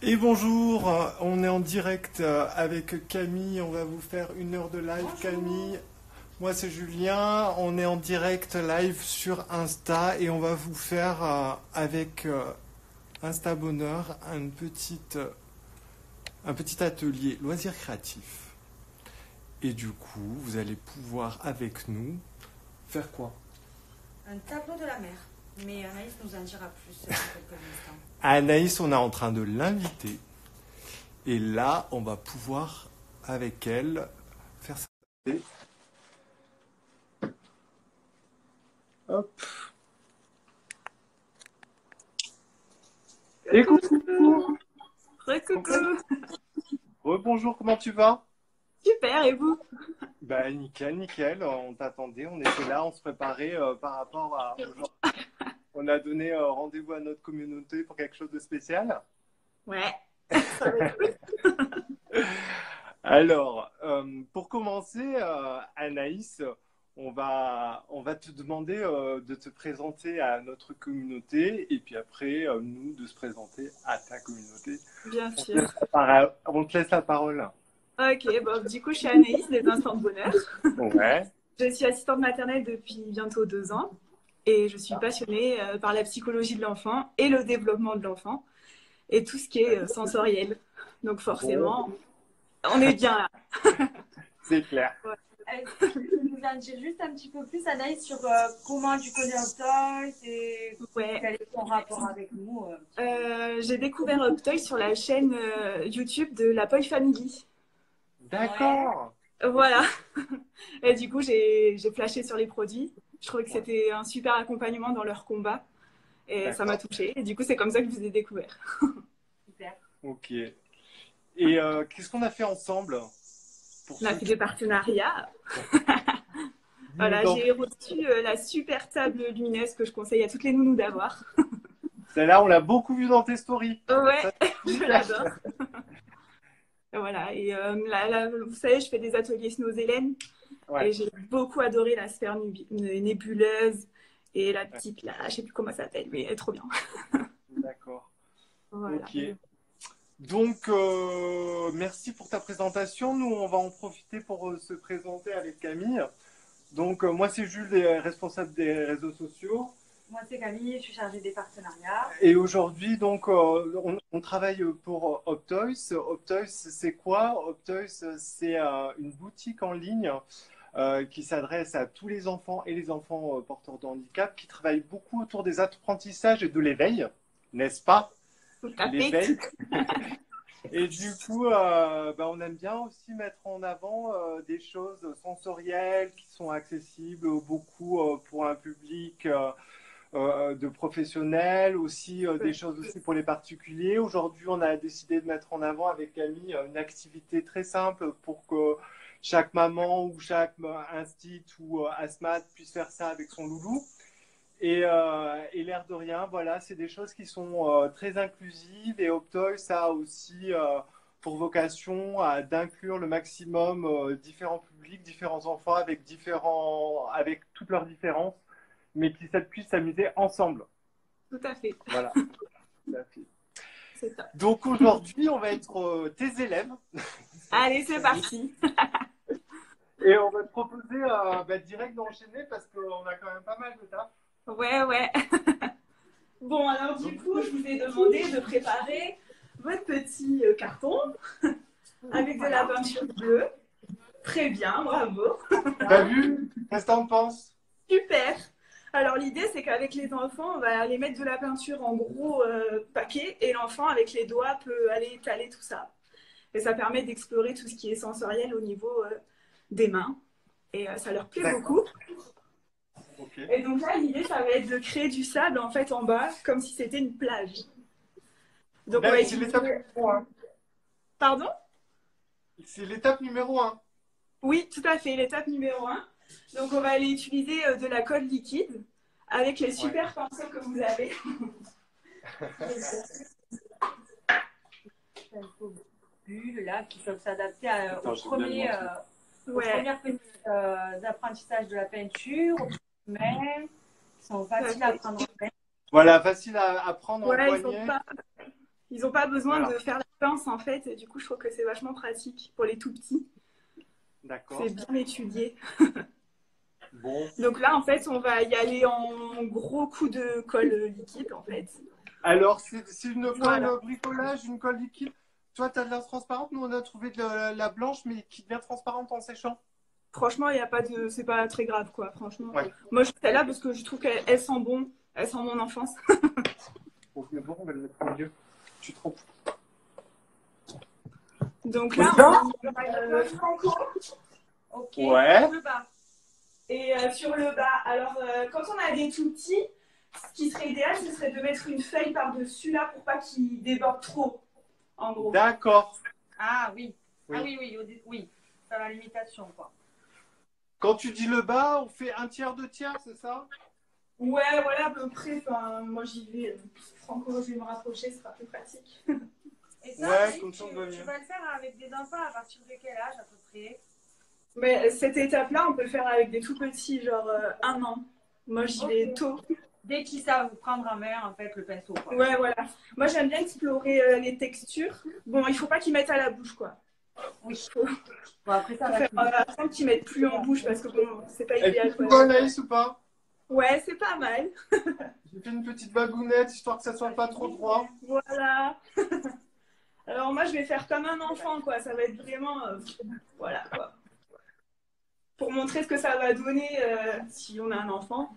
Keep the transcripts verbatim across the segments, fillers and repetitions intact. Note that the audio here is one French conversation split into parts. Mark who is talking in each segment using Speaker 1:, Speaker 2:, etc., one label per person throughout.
Speaker 1: Et bonjour, on est en direct avec Camille, on va vous faire une heure de live. Bonjour. Camille, moi c'est Julien, on est en direct live sur Insta et on va vous faire euh, avec euh, Insta Bonheur une petite, euh, un petit atelier loisirs créatifs. Et du coup, vous allez pouvoir avec nous faire quoi?
Speaker 2: Un tableau de la mer, mais Anaïs nous en dira plus dans quelques instants.
Speaker 1: Anaïs, on est en train de l'inviter. Et là, on va pouvoir, avec elle, faire ça. Hop. Et coucou.
Speaker 3: Re-coucou.
Speaker 1: Rebonjour, comment tu vas?
Speaker 3: Super, et vous?
Speaker 1: Bah nickel, nickel, on t'attendait, on était là, on se préparait euh, par rapport à aujourd'hui. On a donné euh, rendez-vous à notre communauté pour quelque chose de spécial.
Speaker 3: Ouais, ça va être cool.
Speaker 1: Alors, euh, pour commencer, euh, Anaïs, on va, on va te demander euh, de te présenter à notre communauté et puis après, euh, nous, de se présenter à ta communauté.
Speaker 3: Bien
Speaker 1: On
Speaker 3: sûr.
Speaker 1: te laisse la para- on te laisse la parole.
Speaker 3: Ok, bon, du coup, je suis Anaïs des Instants de Bonheur.
Speaker 1: Ouais.
Speaker 3: Je suis assistante maternelle depuis bientôt deux ans et je suis passionnée euh, par la psychologie de l'enfant et le développement de l'enfant et tout ce qui est euh, sensoriel. Donc forcément,
Speaker 1: Bon.
Speaker 3: on est bien là.
Speaker 1: C'est clair.
Speaker 3: Ouais.
Speaker 2: Est-ce que tu peux nous en dire juste un petit peu plus, Anaïs, sur euh, comment tu connais Uptoys et
Speaker 3: Ouais.
Speaker 2: quel est ton rapport avec nous euh,
Speaker 3: Euh, j'ai découvert Uptoy sur la chaîne euh, YouTube de la Poi Family.
Speaker 1: D'accord.
Speaker 3: Voilà. Et du coup, j'ai j'ai flashé sur les produits. Je trouvais que
Speaker 1: Ouais.
Speaker 3: c'était un super accompagnement dans leur combat. Et ça m'a
Speaker 1: D'accord.
Speaker 3: touchée. Et du coup, c'est comme ça que je vous ai découvert.
Speaker 2: Super.
Speaker 1: Ok. Et euh, qu'est-ce qu'on a fait ensemble pour
Speaker 3: On a
Speaker 1: ceux
Speaker 3: fait
Speaker 1: qui...
Speaker 3: des partenariats. Voilà,
Speaker 1: Donc,
Speaker 3: j'ai reçu euh, la super table lumineuse que je conseille à toutes les nounous d'avoir.
Speaker 1: celle-là, on l'a beaucoup vue dans tes stories.
Speaker 3: Ouais,
Speaker 1: Ça,
Speaker 3: je l'adore. Et voilà. Et euh, là, là, vous savez, je fais des ateliers Snow-Zélène.
Speaker 1: ouais.
Speaker 3: Et j'ai beaucoup adoré la sphère nébuleuse. Et la petite là, je sais plus comment ça s'appelle, mais elle est trop bien.
Speaker 1: D'accord.
Speaker 3: Voilà.
Speaker 1: Ok. Donc, euh, merci pour ta présentation. Nous, on va en profiter pour euh, se présenter avec Camille. Donc, euh, moi, c'est Jules, les- responsable des réseaux sociaux.
Speaker 2: Moi, c'est Camille, je suis chargée des partenariats.
Speaker 1: Et aujourd'hui, donc, euh, on, on travaille pour euh, Uptoys. Uptoys, c'est quoi? Uptoys, c'est euh, une boutique en ligne euh, qui s'adresse à tous les enfants et les enfants euh, porteurs de handicap, qui travaille beaucoup autour des apprentissages et de l'éveil, n'est-ce pas?
Speaker 3: Tout à fait.
Speaker 1: L'éveil. Et du coup, euh, bah, on aime bien aussi mettre en avant euh, des choses sensorielles qui sont accessibles beaucoup euh, pour un public euh, euh, de professionnels, aussi euh, des choses aussi pour les particuliers. Aujourd'hui, on a décidé de mettre en avant avec Camille une activité très simple pour que chaque maman ou chaque instit ou euh, asthmate puisse faire ça avec son loulou. Et, euh, et l'air de rien, voilà, c'est des choses qui sont euh, très inclusives et Uptoys ça a aussi euh, pour vocation à- d'inclure le maximum euh, différents publics, différents enfants avec différents, avec toutes leurs différences, mais qui ça puissent s'amuser ensemble.
Speaker 3: Tout à fait.
Speaker 1: Voilà. Tout à fait.
Speaker 3: C'est ça.
Speaker 1: Donc aujourd'hui, on va être euh, tes élèves.
Speaker 3: Allez, c'est parti.
Speaker 1: Et on va te proposer euh, bah, direct d'enchaîner parce qu'on a quand même pas mal de taf.
Speaker 3: Ouais, ouais. Bon, alors du coup, je vous ai demandé de préparer votre petit euh, carton avec de la peinture bleue. Très bien, bravo.
Speaker 1: T'as vu? Qu'est-ce que t'en penses?
Speaker 3: Super. Alors l'idée, c'est qu'avec les enfants, on va aller mettre de la peinture en gros euh, paquet et l'enfant, avec les doigts, peut aller étaler tout ça. Et ça permet d'explorer tout ce qui est sensoriel au niveau euh, des mains. Et euh, ça leur plaît beaucoup.
Speaker 1: Okay.
Speaker 3: Et donc là, l'idée, ça va être de créer du sable en fait en bas, comme si c'était une plage. Donc on va
Speaker 1: C'est
Speaker 3: utiliser...
Speaker 1: l'étape numéro un.
Speaker 3: Pardon?
Speaker 1: C'est l'étape numéro un.
Speaker 3: Oui, tout à fait, l'étape numéro un. Donc on va aller utiliser euh, de la colle liquide avec les super ouais. pinceaux que vous avez.
Speaker 2: Bulles là qui peuvent s'adapter aux, premier, euh,
Speaker 3: ouais.
Speaker 2: aux premières petites euh, apprentissages de la peinture, mais qui sont faciles à prendre en main.
Speaker 1: Voilà, facile à, à prendre
Speaker 3: ouais,
Speaker 1: en poignet.
Speaker 3: Pas... Ils n'ont pas besoin
Speaker 1: Voilà.
Speaker 3: de faire la pince en fait. Et du coup, je trouve que c'est vachement pratique pour les tout petits.
Speaker 1: D'accord.
Speaker 3: C'est bien étudié.
Speaker 1: Bon.
Speaker 3: Donc là, en fait, on va y aller en gros coup de colle liquide en fait.
Speaker 1: Alors, c'est c'est une colle
Speaker 3: Voilà.
Speaker 1: euh, bricolage, une colle liquide. Toi, tu as de la transparente. Nous, on a trouvé de la, la blanche, mais qui devient transparente en séchant.
Speaker 3: Franchement, il y a pas de, c'est pas très grave quoi. Franchement,
Speaker 1: Ouais.
Speaker 3: moi je suis celle-là parce que je trouve qu'elle elle sent bon, elle sent mon enfance.
Speaker 1: Ok, bon, on va le mettre au milieu. Tu te trompes.
Speaker 3: Donc là,
Speaker 1: C'est ça
Speaker 3: on va euh, Franco.
Speaker 2: Ok.
Speaker 1: Ouais.
Speaker 2: Sur le bas.
Speaker 3: Et euh, sur le bas, alors euh, quand on a des tout petits, ce qui serait idéal, ce serait de mettre une feuille par-dessus là pour pas qu'ils débordent trop, en gros.
Speaker 1: D'accord.
Speaker 2: Ah oui.
Speaker 1: Oui.
Speaker 2: Ah oui, oui, au dé- oui. C'est la limitation, quoi.
Speaker 1: Quand tu dis le bas, on fait un tiers, deux tiers, c'est ça?
Speaker 3: Ouais, voilà, à peu près. Enfin, moi j'y vais. euh, Franco, je vais me rapprocher, ce sera plus pratique.
Speaker 2: Et ça,
Speaker 1: Ouais,
Speaker 2: Anaïs,
Speaker 1: comme
Speaker 2: tu,
Speaker 1: ça, on voit
Speaker 2: tu
Speaker 1: mieux.
Speaker 2: vas le faire avec des enfants à partir de quel âge à peu près?
Speaker 3: Mais cette étape-là, on peut le faire avec des tout petits, genre euh, un an. Moi j'y
Speaker 2: Ok.
Speaker 3: vais tôt.
Speaker 2: Dès qu'ils savent prendre en main, en fait, le pinceau, quoi.
Speaker 3: Ouais, voilà. Moi j'aime bien explorer euh, les textures. Bon, il faut pas qu'ils mettent à la bouche, quoi.
Speaker 2: Oui.
Speaker 3: Faut,
Speaker 2: Bon, après, ça
Speaker 3: faut
Speaker 2: va
Speaker 3: faire
Speaker 2: plus
Speaker 3: euh,
Speaker 2: vite.
Speaker 3: attention qu'ils mettent plus en bouche parce que bon, c'est pas
Speaker 1: Elle
Speaker 3: idéal.
Speaker 1: fait
Speaker 3: Quoi.
Speaker 1: Anaïs ou pas?
Speaker 3: Ouais, c'est pas mal.
Speaker 1: J'ai fait une petite bagounette, histoire que ça soit pas trop droit.
Speaker 3: Voilà. Alors moi je vais faire comme un enfant, quoi. Ça va être vraiment, euh, voilà, quoi. Pour montrer ce que ça va donner euh, si on a un enfant.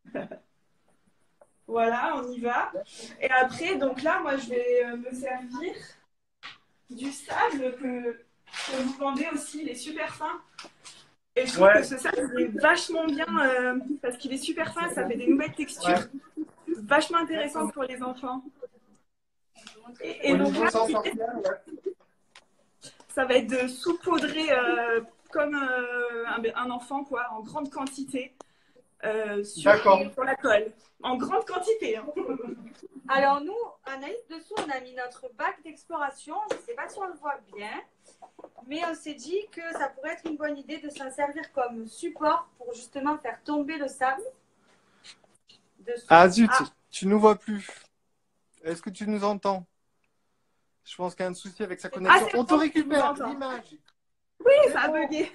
Speaker 3: Voilà, on y va. Et après, donc là, moi je vais euh, me servir du sable que, que vous vendez aussi, il est super fin. Et je trouve
Speaker 1: Ouais.
Speaker 3: que ce sable il est vachement bien euh, parce qu'il est super fin, ça fait des nouvelles textures.
Speaker 1: Ouais.
Speaker 3: Vachement intéressant pour les enfants. Et, et
Speaker 1: Au
Speaker 3: donc
Speaker 1: niveau
Speaker 3: là,
Speaker 1: sensoriel, ouais.
Speaker 3: ça va être de saupoudrer euh, comme euh, un, un enfant, quoi, en grande quantité euh, sur,
Speaker 1: D'accord.
Speaker 3: sur la colle. En grande quantité. Hein.
Speaker 2: Alors nous, Anaïs, dessous, on a mis notre bac d'exploration. Je ne sais pas si on le voit bien, mais on s'est dit que ça pourrait être une bonne idée de s'en servir comme support pour justement faire tomber le sable dessous.
Speaker 1: Ah zut,
Speaker 2: Ah,
Speaker 1: tu nous vois plus. Est-ce que tu nous entends? Je pense qu'il y a un souci avec sa
Speaker 3: Ah,
Speaker 1: connexion.
Speaker 3: c'est
Speaker 1: On
Speaker 3: bon,
Speaker 1: te
Speaker 3: je vous
Speaker 1: récupère
Speaker 3: entends.
Speaker 1: l'image.
Speaker 3: Oui,
Speaker 1: C'est
Speaker 3: ça a
Speaker 1: bon.
Speaker 3: bugué.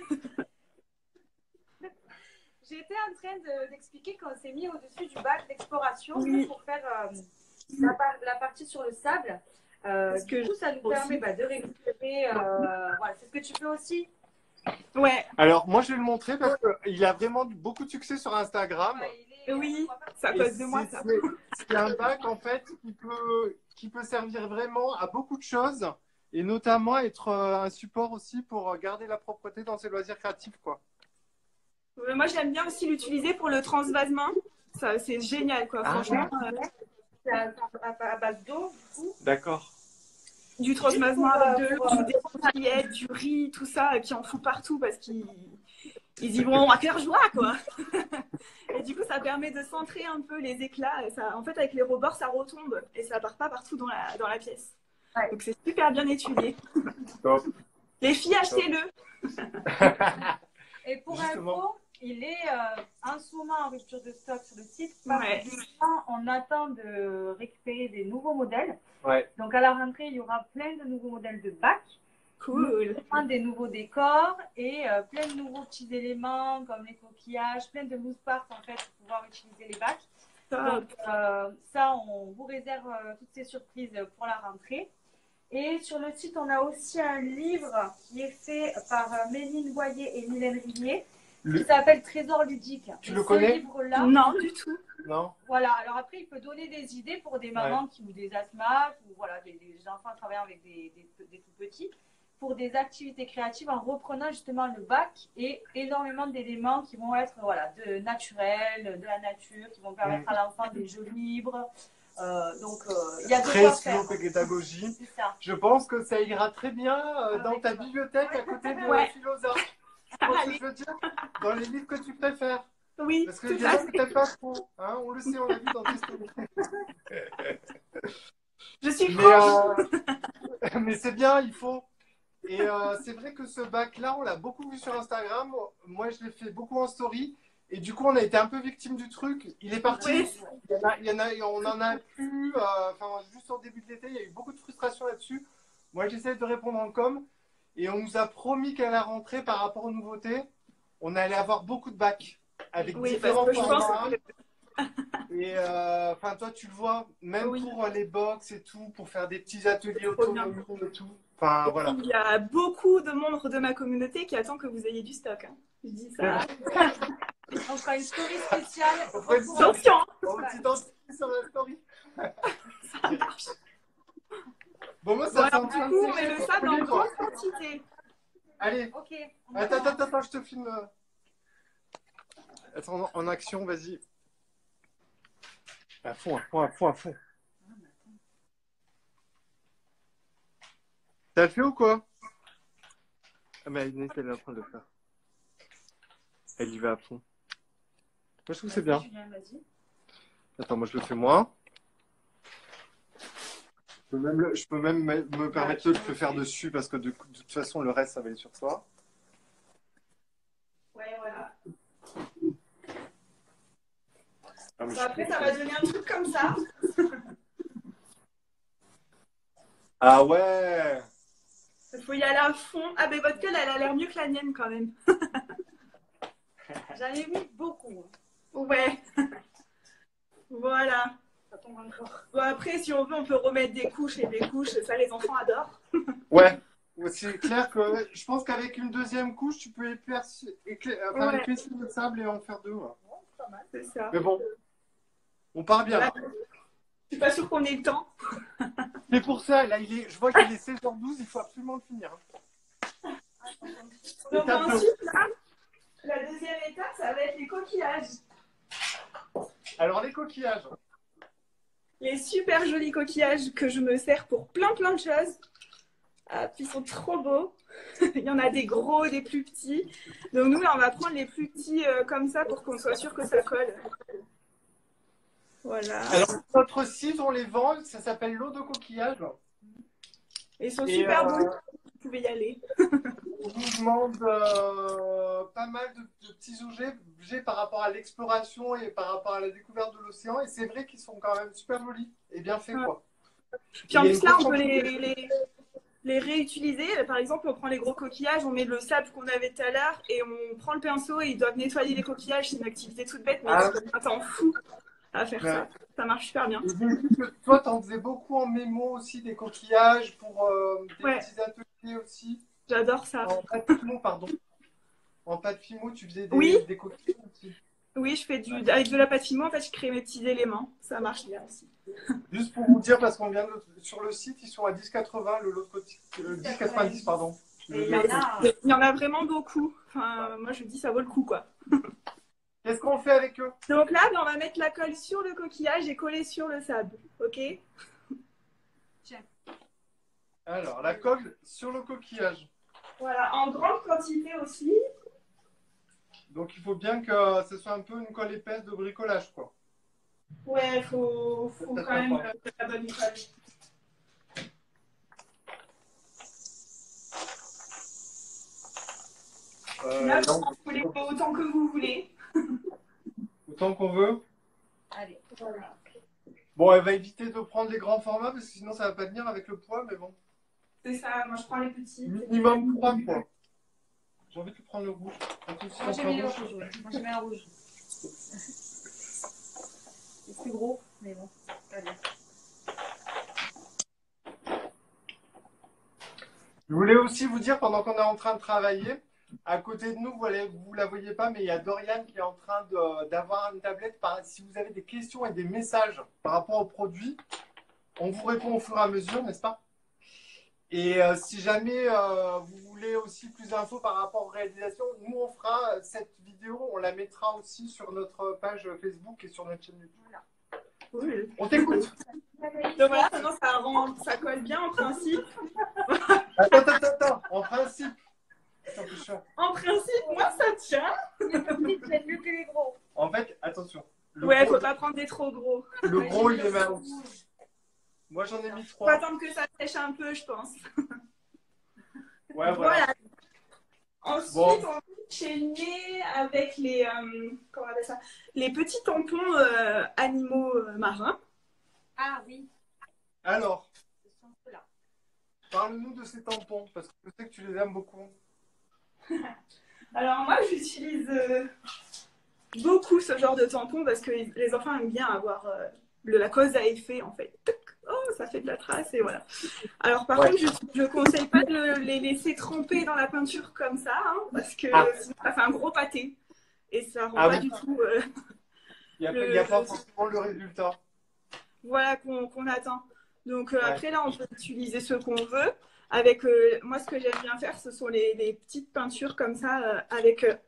Speaker 2: j'étais en train de- d'expliquer qu'on s'est mis au-dessus du bac d'exploration
Speaker 3: Oui.
Speaker 2: pour faire euh, la, par- la partie sur le sable. Euh,
Speaker 3: Parce
Speaker 2: du
Speaker 3: que
Speaker 2: coup, ça nous
Speaker 3: aussi.
Speaker 2: permet bah, de récupérer. euh, voilà, c'est ce que tu fais aussi.
Speaker 3: Ouais,
Speaker 1: Alors, moi, je vais le montrer parce qu'il a vraiment beaucoup de succès sur Instagram.
Speaker 2: Ouais, il est-
Speaker 3: oui,
Speaker 2: on va faire-
Speaker 3: ça
Speaker 1: Et
Speaker 3: cause de moi,
Speaker 1: c'est
Speaker 3: ça.
Speaker 1: c'est- c'est un bac, en fait, qui peut, qui peut servir vraiment à beaucoup de choses et notamment être euh, un support aussi pour garder la propreté dans ses loisirs créatifs, quoi.
Speaker 3: Euh, Moi, j'aime bien aussi l'utiliser pour le transvasement. Ça, c'est génial, quoi.
Speaker 1: Ah,
Speaker 3: Franchement, euh,
Speaker 2: C'est à, à- à base d'eau, du coup.
Speaker 1: d'accord.
Speaker 3: du
Speaker 2: Juste pour,
Speaker 3: transvasement avec de
Speaker 2: euh,
Speaker 3: l'eau,
Speaker 2: pour, euh,
Speaker 3: des paillettes, du riz, tout ça, et puis on fout partout parce qu'ils ils y vont à cœur joie, quoi. Et du coup, ça permet de centrer un peu les éclats. Et ça, en fait, avec les rebords, ça retombe et ça part pas partout dans la, dans la pièce.
Speaker 2: Ouais.
Speaker 3: Donc, c'est super bien étudié.
Speaker 1: Top.
Speaker 3: Les filles, achetez-le.
Speaker 2: Et pour
Speaker 1: Justement.
Speaker 2: info, il est euh, en ce moment en rupture de stock sur le site. Parce
Speaker 3: Ouais.
Speaker 2: que on attend de récupérer des nouveaux modèles.
Speaker 1: Ouais.
Speaker 2: Donc à la rentrée, il y aura plein de nouveaux modèles de bacs,
Speaker 3: Cool.
Speaker 2: plein des nouveaux décors et euh, plein de nouveaux petits éléments comme les coquillages, plein de loose parts en fait pour pouvoir utiliser les bacs.
Speaker 3: Top.
Speaker 2: Donc euh, ça, on vous réserve euh, toutes ces surprises pour la rentrée. Et sur le site, on a aussi un livre qui est fait par euh, Méline Boyer et Mylène Rillier,
Speaker 1: Le-
Speaker 2: qui s'appelle Trésor ludique.
Speaker 1: Tu
Speaker 2: Et
Speaker 1: le
Speaker 2: ce
Speaker 1: connais?
Speaker 2: livre-là,
Speaker 3: Non, du tout.
Speaker 1: Non?
Speaker 2: voilà. Alors après, il peut donner des idées pour des mamans qui ou des asthmates ou voilà des, des enfants travaillant avec des, des, des tout petits pour des activités créatives en reprenant justement le bac et énormément d'éléments qui vont être voilà de naturel, de la nature, qui vont permettre à l'enfant des jeux libres. Euh, donc euh, il y a de
Speaker 1: Très
Speaker 2: quoi faire.
Speaker 1: pédagogie.
Speaker 2: C'est ça.
Speaker 1: Je pense que ça ira très bien euh,
Speaker 2: Avec
Speaker 1: dans ta
Speaker 2: toi.
Speaker 1: bibliothèque à côté de
Speaker 3: Ouais.
Speaker 1: philosophe. Tu vois ce que je veux dire? Dans les livres que tu préfères.
Speaker 3: Oui,
Speaker 1: Parce que
Speaker 3: tout
Speaker 1: il y en
Speaker 3: à
Speaker 1: a
Speaker 3: fait.
Speaker 1: peut-être pas trop. Hein, on le sait, on l'a vu dans tes stories.
Speaker 3: Je suis
Speaker 1: Mais,
Speaker 3: franche.
Speaker 1: euh, mais c'est bien, il faut. Et euh, c'est vrai que ce bac-là, on l'a beaucoup vu sur Instagram. Moi, je l'ai fait beaucoup en story. Et du coup, on a été un peu victime du truc. Il est parti.
Speaker 3: Oui.
Speaker 1: Il y en a, il y en a, on en a plus. euh, Enfin, juste au début de l'été, il y a eu beaucoup de frustration là-dessus. Moi, j'essaie de répondre en com. Et on nous a promis qu'à la rentrée, par rapport aux nouveautés, on allait avoir beaucoup de bacs avec
Speaker 3: Oui, parce
Speaker 1: différents
Speaker 3: que je pense
Speaker 1: formats.
Speaker 3: que...
Speaker 1: Et euh, enfin, toi, tu le vois, même
Speaker 3: Oui.
Speaker 1: pour les box et tout, pour faire des petits ateliers
Speaker 3: Trop bien.
Speaker 1: autonomes et tout. Enfin, voilà.
Speaker 3: Il y a beaucoup de membres de ma communauté qui attendent que vous ayez du stock. Hein. Je dis ça.
Speaker 2: On fera une story spéciale.
Speaker 1: On fera une
Speaker 3: Attention.
Speaker 1: On va t'identifier sur la story.
Speaker 3: Ça marche.
Speaker 1: Bon, moi,
Speaker 3: Bon,
Speaker 1: ça
Speaker 3: alors,
Speaker 1: fait
Speaker 3: du
Speaker 1: un
Speaker 3: coup,
Speaker 1: petit
Speaker 3: on met le
Speaker 1: peu
Speaker 3: sable en
Speaker 1: couler, quoi.
Speaker 3: grande quantité.
Speaker 1: Allez,
Speaker 2: Ok. on
Speaker 1: attends,
Speaker 2: attend.
Speaker 1: attends, attends, je te filme. Attends, en action, vas-y. À fond, à fond, à fond, à fond. T'as le fait ou quoi? Ah, mais Inès, elle est en train de le faire. Elle y va à fond. Moi, je trouve que c'est bien.
Speaker 2: Julien, vas-y.
Speaker 1: Attends, moi, je le fais moi. Je peux même, le- je peux même me me permettre de le faire dessus parce que de, de toute façon, le reste, ça va aller sur toi.
Speaker 3: Ouais, voilà.
Speaker 1: Ah, mais
Speaker 3: Bon,
Speaker 1: je-
Speaker 3: après, ça va donner un truc comme ça.
Speaker 1: Ah ouais!
Speaker 3: Il faut y aller à fond. Ah, mais votre gueule, elle a l'air mieux que la mienne quand même.
Speaker 2: J'en ai mis beaucoup.
Speaker 3: Ouais. Voilà.
Speaker 2: Ça tombe encore.
Speaker 3: Bon, après, si on veut, on peut remettre des couches et des couches. Ça, les enfants adorent.
Speaker 1: Ouais. Ouais, c'est clair que je pense qu'avec une deuxième couche, tu peux éclaircir, éclair, enfin,
Speaker 3: Ouais.
Speaker 1: épaissir le sable et en faire deux. Ouais.
Speaker 3: C'est ça.
Speaker 1: Mais bon, on part bien.
Speaker 3: Là, je suis pas sûre qu'on ait le temps.
Speaker 1: C'est pour ça, là, il est, je vois qu'il est seize heures douze, il faut absolument le finir.
Speaker 3: Donc
Speaker 1: Étape deux.
Speaker 3: ensuite, là, la deuxième étape, ça va être les coquillages.
Speaker 1: Alors, les coquillages.
Speaker 3: Les super jolis coquillages que je me sers pour plein plein de choses. Ah, ils sont trop beaux. Il y en a des gros, des plus petits. Donc nous, là, on va prendre les plus petits euh, comme ça pour qu'on soit sûr que ça colle. Voilà.
Speaker 1: Alors, notre site, on les vend, ça s'appelle l'eau de coquillage.
Speaker 3: Ils sont
Speaker 1: Et,
Speaker 3: super
Speaker 1: euh,
Speaker 3: beaux. Vous pouvez y aller.
Speaker 1: On nous demande euh, pas mal de, de petits objets par rapport à l'exploration et par rapport à la découverte de l'océan. Et c'est vrai qu'ils sont quand même super jolis et bien faits, quoi.
Speaker 3: Puis en
Speaker 1: Il y a
Speaker 3: plus,
Speaker 1: une
Speaker 3: là,
Speaker 1: grosse
Speaker 3: on peut
Speaker 1: quantité.
Speaker 3: les, les, les réutiliser. Par exemple, on prend les gros coquillages, on met le sable qu'on avait tout à l'heure et on prend le pinceau et ils doivent nettoyer les coquillages. C'est une activité toute bête, mais
Speaker 1: Ah.
Speaker 3: c'est un temps fou à faire
Speaker 1: Ouais.
Speaker 3: ça. Ça marche super bien.
Speaker 1: Et j'ai vu que toi, t'en faisais beaucoup en mémo aussi, des coquillages pour euh, des
Speaker 3: Ouais.
Speaker 1: petits ateliers aussi.
Speaker 3: J'adore ça.
Speaker 1: En pâte fimo, pardon. En pâte fimo, tu faisais des,
Speaker 3: Oui.
Speaker 1: des coquillages aussi.
Speaker 3: Oui, je fais du avec de la pâte fimo, en fait, je crée mes petits éléments. Ça marche bien aussi.
Speaker 1: Juste pour vous dire, parce qu'on vient de, sur le site, ils sont à dix quatre-vingts, le lot de coquillage. Euh, dix quatre-vingt-dix, pardon.
Speaker 2: Et il y en a.
Speaker 3: Il y en a vraiment beaucoup. Enfin, moi, je dis ça vaut le coup, quoi.
Speaker 1: Qu'est-ce qu'on fait avec eux?
Speaker 3: Donc là, ben, on va mettre la colle sur le coquillage et coller sur le sable. Ok?
Speaker 1: Alors, la colle sur le coquillage.
Speaker 3: Voilà, en grande quantité aussi.
Speaker 1: Donc, il faut bien que ce soit un peu une colle épaisse de bricolage, quoi.
Speaker 3: Ouais, faut, faut
Speaker 1: Peut-être
Speaker 3: quand même
Speaker 1: pas.
Speaker 3: euh, la bonne colle.
Speaker 1: Euh,
Speaker 3: Là,
Speaker 1: donc,
Speaker 3: vous voulez autant que vous voulez.
Speaker 1: autant qu'on veut.
Speaker 2: Allez.
Speaker 3: Voilà.
Speaker 1: Bon, elle va éviter de prendre les grands formats parce que sinon ça va pas tenir avec le poids, mais bon.
Speaker 3: C'est ça, moi je prends les petits.
Speaker 1: Minimum trois poids. J'ai envie de prendre le rouge. En plus,
Speaker 2: Moi,
Speaker 1: si
Speaker 2: j'ai
Speaker 1: on
Speaker 2: mis le
Speaker 1: prend
Speaker 2: rouge. Ouais. Moi, j'ai mis un rouge. C'est plus gros, mais bon. Allez.
Speaker 1: Je voulais aussi vous dire, pendant qu'on est en train de travailler, à côté de nous, vous ne la voyez pas, mais il y a Dorian qui est en train de- d'avoir une tablette. Par, si vous avez des questions et des messages par rapport au produit, on vous répond au fur et à mesure, n'est-ce pas? Et euh, si jamais euh, vous voulez aussi plus d'infos par rapport aux réalisations, nous on fera euh, cette vidéo, on la mettra aussi sur notre page Facebook et sur notre chaîne YouTube.
Speaker 3: Voilà. Cool.
Speaker 1: On t'écoute.
Speaker 3: Donc voilà, maintenant ça, rend, ça colle bien en principe.
Speaker 1: Attends, attends, attends. En principe, c'est un peu chiant.
Speaker 3: En principe, moi ça tient.
Speaker 2: Les petits, c'est mieux que les gros.
Speaker 1: En fait, attention. Le
Speaker 3: Ouais,
Speaker 1: gros,
Speaker 3: faut pas prendre des trop gros.
Speaker 1: le gros, il est mal. Moi, j'en ai mis
Speaker 3: Faut
Speaker 1: trois.
Speaker 3: attendre que ça sèche un peu, je pense.
Speaker 1: Ouais, voilà.
Speaker 3: Voilà. Ensuite,
Speaker 1: Bon.
Speaker 3: on chaîné avec les, euh, comment on appelle ça, les petits tampons euh, animaux euh, marins.
Speaker 2: Ah oui,
Speaker 1: Alors,
Speaker 2: ce sont ceux-là.
Speaker 1: parle-nous de ces tampons, parce que je sais que tu les aimes beaucoup.
Speaker 3: Alors moi, j'utilise euh, beaucoup ce genre de tampons parce que les enfants aiment bien avoir euh, le, la cause à effet en fait. Oh, ça fait de la trace et voilà. Alors par
Speaker 1: Ouais.
Speaker 3: contre, je ne conseille pas de le- les laisser tremper dans la peinture comme ça, hein, parce que
Speaker 1: Ah.
Speaker 3: sinon, ça fait un gros pâté et ça rend
Speaker 1: Ah
Speaker 3: pas
Speaker 1: oui.
Speaker 3: du tout euh,
Speaker 1: Il n'y a,
Speaker 3: le,
Speaker 1: il y a pas forcément le résultat.
Speaker 3: voilà qu'on qu'on attend. Donc euh,
Speaker 1: Ouais.
Speaker 3: après là, on peut utiliser ce qu'on veut. Avec euh, moi, ce que j'aime bien faire, ce sont les, les petites peintures comme ça euh, avec euh,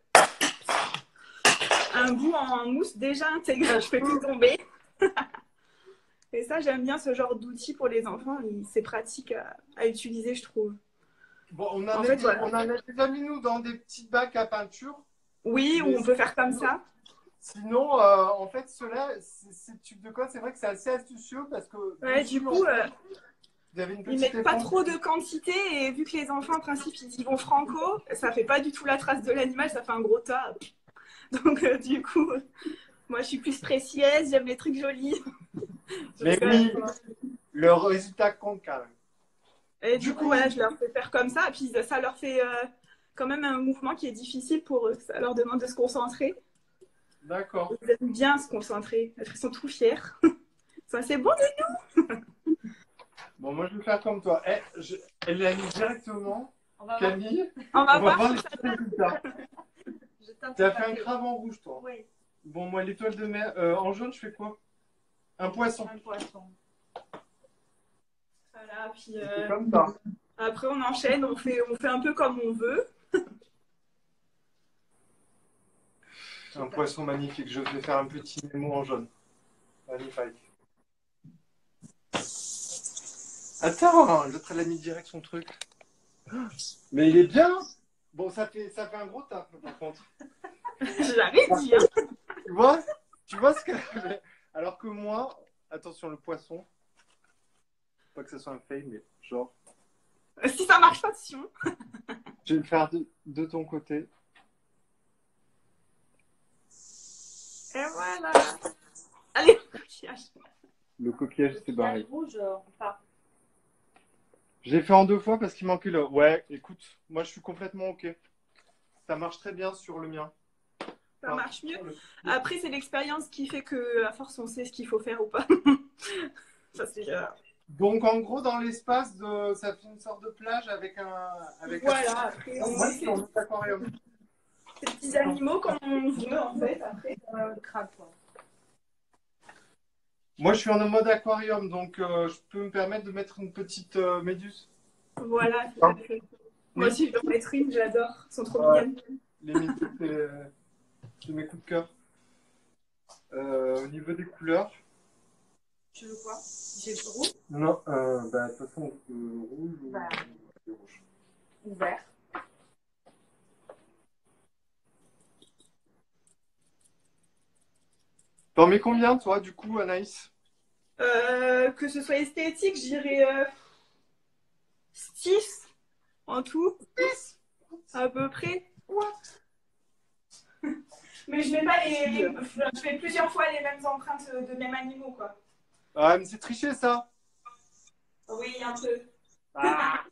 Speaker 3: un bout en mousse déjà intégré. Je fais tout tomber. Et ça, j'aime bien ce genre d'outil pour les enfants. C'est pratique à, à utiliser, je trouve.
Speaker 1: Bon, on en,
Speaker 3: En
Speaker 1: a,
Speaker 3: fait,
Speaker 1: des-
Speaker 3: voilà.
Speaker 1: on en a déjà mis nous dans des petits bacs à peinture.
Speaker 3: Oui,
Speaker 1: Mais
Speaker 3: ou on peut faire comme ça.
Speaker 1: Sinon, euh, en fait, ceux-là, ces ces tubes de colle, c'est vrai que c'est assez astucieux parce que
Speaker 3: Ouais,
Speaker 1: dessus,
Speaker 3: du coup,
Speaker 1: en fait,
Speaker 3: euh,
Speaker 1: vous avez une
Speaker 3: ils
Speaker 1: petite
Speaker 3: mettent pas
Speaker 1: éponge.
Speaker 3: trop de quantité. Et vu que les enfants, en principe, ils y vont franco, ça fait pas du tout la trace de l'animal, ça fait un gros tas. Donc, euh, du coup, euh, moi, je suis plus précieuse, j'aime les trucs jolis. Je
Speaker 1: Mais
Speaker 3: rigole.
Speaker 1: oui, le résultat compte quand même.
Speaker 3: Et
Speaker 1: Du
Speaker 3: du coup,
Speaker 1: coup-
Speaker 3: voilà, je leur fais faire comme ça. Et puis, ça leur fait euh, quand même un mouvement qui est difficile pour eux. Ça leur demande de se concentrer.
Speaker 1: D'accord.
Speaker 3: Ils aiment bien se concentrer. Ils sont tout fiers. Ça, c'est bon.
Speaker 1: Bon, moi, je vais faire comme toi. Eh, je- Elle l'a mis directement.
Speaker 2: On va voir.
Speaker 1: Camille,
Speaker 3: On va
Speaker 1: on va
Speaker 3: voir.
Speaker 1: voir les petits résultats.
Speaker 2: Je tente
Speaker 1: Tu
Speaker 2: de
Speaker 1: as fait un
Speaker 2: taper.
Speaker 1: crabe en rouge, toi.
Speaker 2: Oui,
Speaker 1: Bon, moi, l'étoile de mer. euh, en jaune, je fais quoi? Un poisson.
Speaker 2: un poisson.
Speaker 3: Voilà, puis
Speaker 1: C'est
Speaker 3: euh,
Speaker 1: comme ça.
Speaker 3: après on enchaîne, on fait, on fait un peu comme on veut.
Speaker 1: Un poisson magnifique. Je vais faire un petit mémo en jaune. Magnifique. Attends, l'autre, elle a mis direct son truc. Mais il est bien. Bon, ça fait, ça fait un gros taf, par contre.
Speaker 3: J'avais dit. Hein.
Speaker 1: Tu vois, tu vois ce qu'elle fait. Alors que moi, attention, le poisson. Pas que ça soit un fail, mais genre.
Speaker 3: Si ça marche pas, attention.
Speaker 1: Je vais le faire de, de ton côté.
Speaker 3: Et voilà. Allez, coquillage.
Speaker 1: Le coquillage, c'était barré.
Speaker 2: Rouge, euh, pas.
Speaker 1: J'ai fait en deux fois parce qu'il manquait le. Ouais, écoute, moi je suis complètement ok. Ça marche très bien sur le mien.
Speaker 3: Ça
Speaker 1: Enfin,
Speaker 3: marche mieux.
Speaker 1: sur le-
Speaker 3: Après, c'est l'expérience qui fait que, à force, on sait ce qu'il faut faire ou pas. Ça, c'est. euh,
Speaker 1: Donc en gros, dans l'espace, de... ça fait une sorte de plage avec un. Avec
Speaker 3: Voilà,
Speaker 1: un...
Speaker 3: après, on
Speaker 1: Moi,
Speaker 3: met
Speaker 1: je suis en aquarium.
Speaker 3: ces petits animaux comme on veut, en fait. Après.
Speaker 2: Euh, crabe, quoi.
Speaker 1: Moi, je suis en mode aquarium, donc euh, je peux me permettre de mettre une petite euh, méduse.
Speaker 3: Voilà, tout à fait. Moi aussi, je vais en mettre une, j'adore. Elles sont trop
Speaker 1: Ouais.
Speaker 3: mignonnes.
Speaker 1: Les méduses, c'est c'est mes coups de cœur. Euh, au niveau des couleurs,
Speaker 2: Tu veux quoi? J'ai le rouge
Speaker 1: non, euh, bah, de toute façon, euh, rouge ou
Speaker 2: Bah.
Speaker 1: ou rouge.
Speaker 2: ou vert.
Speaker 1: T'en mets combien, toi, du coup, Anaïs?
Speaker 3: Euh, que ce soit esthétique, je dirais euh, six en tout, à peu près. Mais je mets pas les, les- je fais plusieurs fois les mêmes empreintes de mêmes animaux, quoi.
Speaker 1: Ah, mais c'est triché, ça.
Speaker 3: Oui, un peu.
Speaker 1: Ah.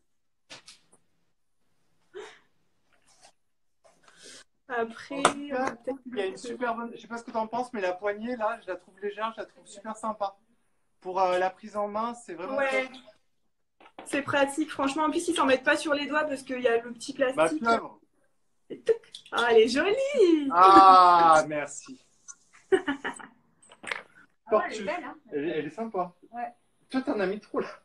Speaker 3: Après,
Speaker 1: En tout
Speaker 3: on
Speaker 1: cas,
Speaker 3: va peut-être
Speaker 1: il y a une super bonne. Je sais pas ce que t'en penses, mais la poignée, là, je la trouve légère, je la trouve super sympa. Pour euh, la prise en main, c'est vraiment
Speaker 3: Ouais,
Speaker 1: top.
Speaker 3: c'est pratique. Franchement, en plus, ils s'en mettent pas sur les doigts parce qu'il y a le petit
Speaker 1: Ma
Speaker 3: plastique.
Speaker 1: pieuvre.
Speaker 3: Et touc. Ah, elle est jolie.
Speaker 1: Ah, merci.
Speaker 2: Ah ouais, elle
Speaker 1: Tortue.
Speaker 2: est belle, hein.
Speaker 1: Elle, est- elle est sympa.
Speaker 2: Ouais.
Speaker 1: Toi, t'en as mis trop, là.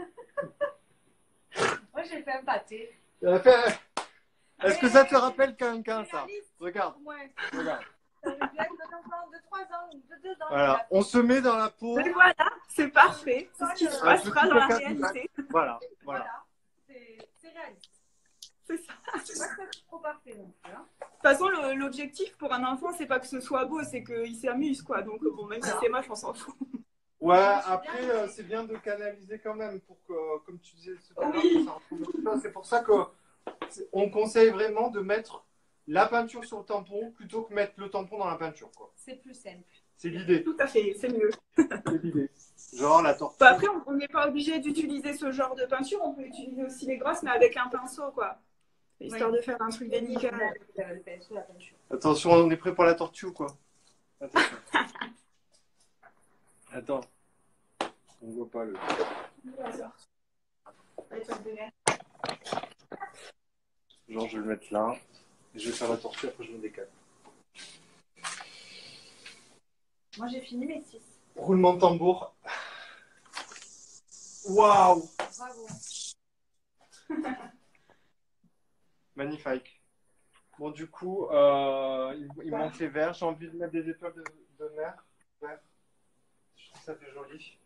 Speaker 2: Moi, j'ai fait un pâté.
Speaker 1: Elle a fait- Est-ce que
Speaker 2: Ouais,
Speaker 1: ça te rappelle quelqu'un, ça?
Speaker 2: réaliste.
Speaker 1: Regarde,
Speaker 2: Ouais.
Speaker 1: regarde.
Speaker 2: Ça veut dire que d'un enfant de trois ans ou de deux ans.
Speaker 1: Voilà, on se met dans la peau.
Speaker 3: Et voilà, c'est parfait. C'est ce qui se
Speaker 1: Un
Speaker 3: passera
Speaker 1: petit
Speaker 3: dans la
Speaker 1: caca-
Speaker 3: réalité.
Speaker 1: Voilà, voilà.
Speaker 2: Voilà. C'est c'est réaliste.
Speaker 3: C'est ça.
Speaker 2: C'est pas que c'est trop parfait non plus. Hein.
Speaker 3: De toute façon, le- l'objectif pour un enfant, c'est pas que ce soit beau, c'est qu'il s'amuse, quoi. Donc, bon, même si c'est moche, on s'en fout.
Speaker 1: Ouais, après, euh, c'est bien de canaliser quand même pour que, euh, comme tu disais tout à l'heure,
Speaker 3: Oui.
Speaker 1: que ça retrouve tout ça. C'est pour ça que c'est- on conseille vraiment de mettre la peinture sur le tampon plutôt que mettre le tampon dans la peinture, quoi.
Speaker 2: C'est plus simple.
Speaker 1: C'est l'idée.
Speaker 3: Tout à fait, c'est mieux.
Speaker 1: C'est l'idée. Genre la tortue.
Speaker 3: Bah, après, on n'est pas obligé d'utiliser ce genre de peinture. On peut utiliser aussi les grosses, mais avec un pinceau, quoi. Histoire
Speaker 2: Oui.
Speaker 3: de faire un truc délicat.
Speaker 2: Avec le, le pinceau, la peinture.
Speaker 1: Attention, on est prêt pour la tortue ou quoi? Attention. Attends. On voit pas le. Genre, je vais le mettre là. Et je vais faire la tortue, après je me décale.
Speaker 2: Moi, j'ai fini mes six.
Speaker 1: Roulement de tambour. Waouh!
Speaker 2: Bravo.
Speaker 1: Magnifique. Bon, du coup, euh, il, il manque les verts. J'ai envie de mettre des étoiles de, de mer. Vert. Je trouve que ça fait joli.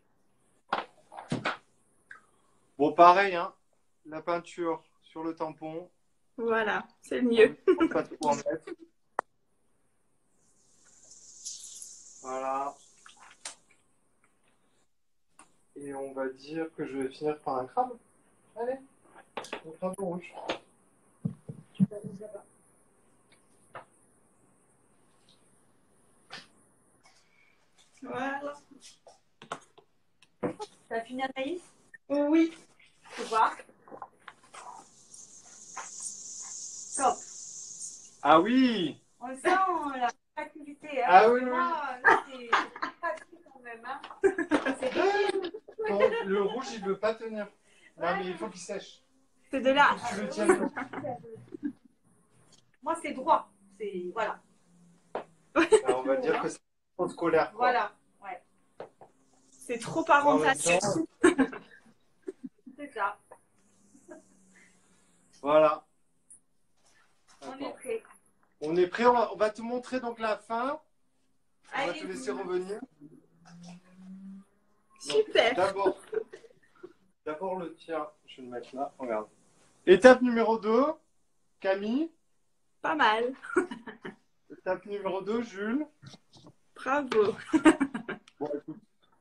Speaker 1: Bon, pareil, hein. La peinture sur le tampon.
Speaker 3: Voilà, c'est le mieux.
Speaker 1: On peut pas trop en mettre. Voilà. Et on va dire que je vais finir par un crabe. Allez, un crabe rouge.
Speaker 3: Voilà.
Speaker 2: T'as fini, Anaïs?
Speaker 3: Oui.
Speaker 2: Tu vois? Top.
Speaker 1: Ah oui!
Speaker 2: On sent la activité. Hein.
Speaker 1: Ah oui, oui.
Speaker 2: Là, là, c'est pratique quand même. Hein. C'est bien.
Speaker 1: Donc, le rouge, il veut pas tenir. Non, mais il faut qu'il sèche.
Speaker 3: C'est de là.
Speaker 1: Tu le tiens bien.
Speaker 2: Moi, c'est droit. C'est voilà.
Speaker 1: Alors, on va dire que c'est trop scolaire. Quoi.
Speaker 2: Voilà. Ouais.
Speaker 3: C'est trop
Speaker 1: En
Speaker 3: parental.
Speaker 1: même temps,
Speaker 2: C'est ça.
Speaker 1: voilà.
Speaker 2: On
Speaker 1: Attends.
Speaker 2: est prêt.
Speaker 1: On est prêt, on va, on va te montrer donc la fin. On va
Speaker 2: Allez,
Speaker 1: te laisser revenir.
Speaker 3: Super.
Speaker 1: D'abord, d'abord le tien, je vais le mettre là, regarde. Étape numéro deux, Camille.
Speaker 3: Pas mal.
Speaker 1: Étape numéro deux, Jules.
Speaker 3: Bravo.
Speaker 1: Bon, écoute.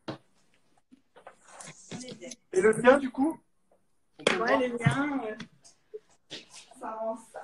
Speaker 2: on est bien.
Speaker 1: Et le tien, du coup on peut
Speaker 3: Ouais,
Speaker 1: voir
Speaker 3: les miens. euh, Ça rend ça.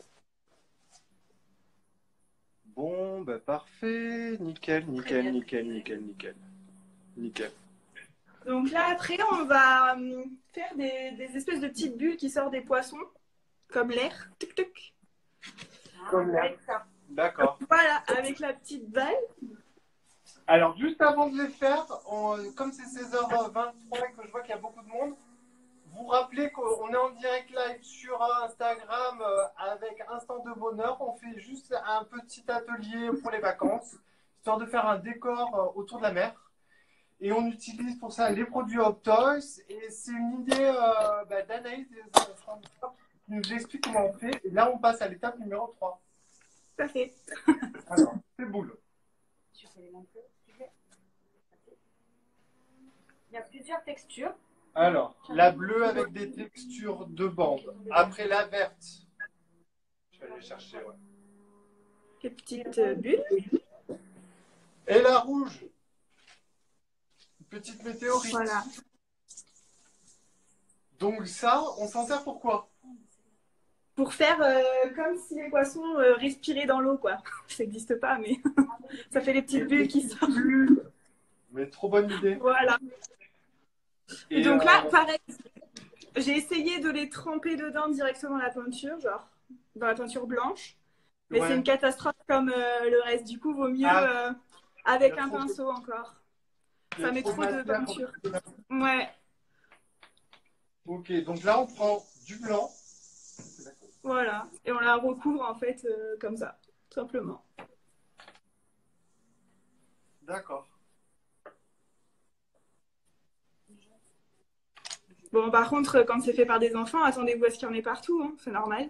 Speaker 1: Bon, bah parfait. Nickel, nickel, nickel, nickel, nickel. Nickel.
Speaker 3: Donc là, après, on va euh, faire des, des espèces de petites bulles qui sortent des poissons, comme l'air. Tuc, tuc.
Speaker 1: Comme l'air.
Speaker 2: Avec ça.
Speaker 1: D'accord.
Speaker 3: Voilà, avec la petite balle.
Speaker 1: Alors, juste avant de les faire, on- comme c'est seize heures vingt-trois et que je vois qu'il y a beaucoup de monde, vous rappelez qu'on est en direct live sur Instagram euh, avec Instant de Bonheur. On fait juste un petit atelier pour les vacances, histoire de faire un décor euh, autour de la mer. Et on utilise pour ça les produits Optoys. Et c'est une idée euh, bah, d'Anaïs des Instant de Bonheur qui nous explique comment on fait. Et là, on passe à l'étape numéro trois.
Speaker 3: Tout à fait.
Speaker 1: Alors, c'est boule.
Speaker 2: Tu peux les montrer, s'il te plaît. Il y a plusieurs textures.
Speaker 1: Alors, la bleue avec des textures de bandes. Après la verte. Je vais aller chercher, ouais.
Speaker 3: Les petites euh, bulles.
Speaker 1: Et la rouge. Une petite météorite.
Speaker 3: Voilà.
Speaker 1: Donc ça, on s'en sert pour quoi?
Speaker 3: Pour faire euh, comme si les poissons euh, respiraient dans l'eau, quoi. Ça n'existe pas, mais ça fait les petites bulles qui sortent.
Speaker 1: Mais trop bonne idée.
Speaker 3: Voilà. Et,
Speaker 1: Et
Speaker 3: donc là,
Speaker 1: euh,
Speaker 3: pareil, j'ai essayé de les tremper dedans directement dans la peinture, genre dans la peinture blanche. Mais
Speaker 1: ouais.
Speaker 3: c'est une catastrophe comme euh, le reste. Du coup, vaut mieux
Speaker 1: Ah.
Speaker 3: euh, avec
Speaker 1: Il y a
Speaker 3: un
Speaker 1: trop de-
Speaker 3: pinceau encore.
Speaker 1: il y a
Speaker 3: Ça met trop de
Speaker 1: matière.
Speaker 3: peinture. Ouais,
Speaker 1: Ok, donc là, on prend du blanc.
Speaker 3: voilà. Et on la recouvre en fait euh, comme ça, tout simplement.
Speaker 1: D'accord.
Speaker 3: Bon, par contre, quand c'est fait par des enfants, attendez-vous à ce qu'il y en ait partout, hein, c'est normal.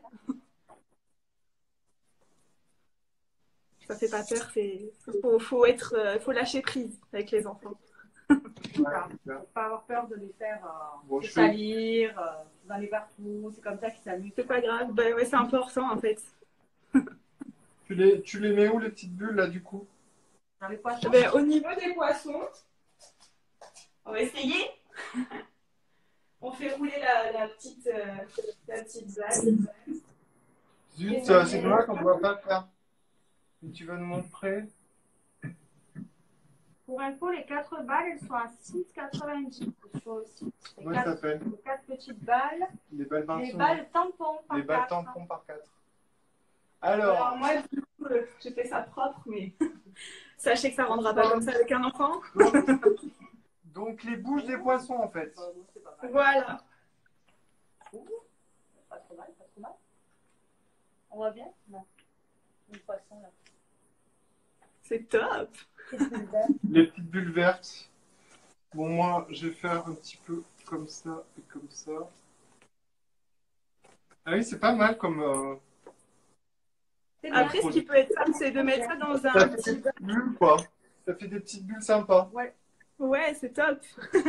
Speaker 3: Ça fait pas peur, c'est faut, faut être, euh, faut lâcher prise avec les enfants.
Speaker 2: Voilà. Faut pas avoir peur de les faire euh,
Speaker 1: Bon,
Speaker 2: se
Speaker 1: je fais-
Speaker 2: salir, euh, d'aller partout. C'est comme ça qu'ils s'amusent.
Speaker 3: C'est pas grave, bah ouais, c'est important en fait.
Speaker 1: Tu les, tu les mets où les petites bulles là du coup?
Speaker 2: Dans les poissons.
Speaker 3: Ben, au niveau des poissons, on va essayer. On fait rouler la, la petite, euh, la petite balle.
Speaker 1: Zut, ça, c'est dommage qu'on ne voit pas le faire. Et tu vas nous montrer.
Speaker 2: Pour info, les quatre balles, elles sont à six quatre-vingt-dix sur le site. Les
Speaker 1: Comment
Speaker 2: quatre,
Speaker 1: ça s'appelle?
Speaker 2: les quatre petites balles.
Speaker 1: Les balles
Speaker 2: Les
Speaker 1: pinceaux.
Speaker 2: balles tampons par
Speaker 1: Les balles
Speaker 2: quatre.
Speaker 1: tampons par quatre.
Speaker 3: Alors,
Speaker 1: Alors,
Speaker 3: moi, du coup, euh, j'ai fait ça propre, mais sachez que ça ne rendra pas comme ça avec un enfant.
Speaker 1: donc les bouches des poissons en fait.
Speaker 2: Euh, bon, c'est pas mal.
Speaker 3: Voilà.
Speaker 2: Ouh, pas trop mal, pas trop mal. On voit bien? Non. Le poisson là.
Speaker 3: C'est top.
Speaker 1: Les petites bulles vertes. Bon, moi, je vais faire un petit peu comme ça et comme ça. Ah oui, c'est pas mal comme. Euh...
Speaker 2: C'est bien.
Speaker 3: Après, ce qui peut être simple, c'est de mettre ça dans
Speaker 1: Ça
Speaker 3: un
Speaker 1: fait
Speaker 3: petit...
Speaker 1: des petites bulles, quoi. Ça fait des petites bulles sympas.
Speaker 2: Ouais.
Speaker 3: Ouais, c'est top.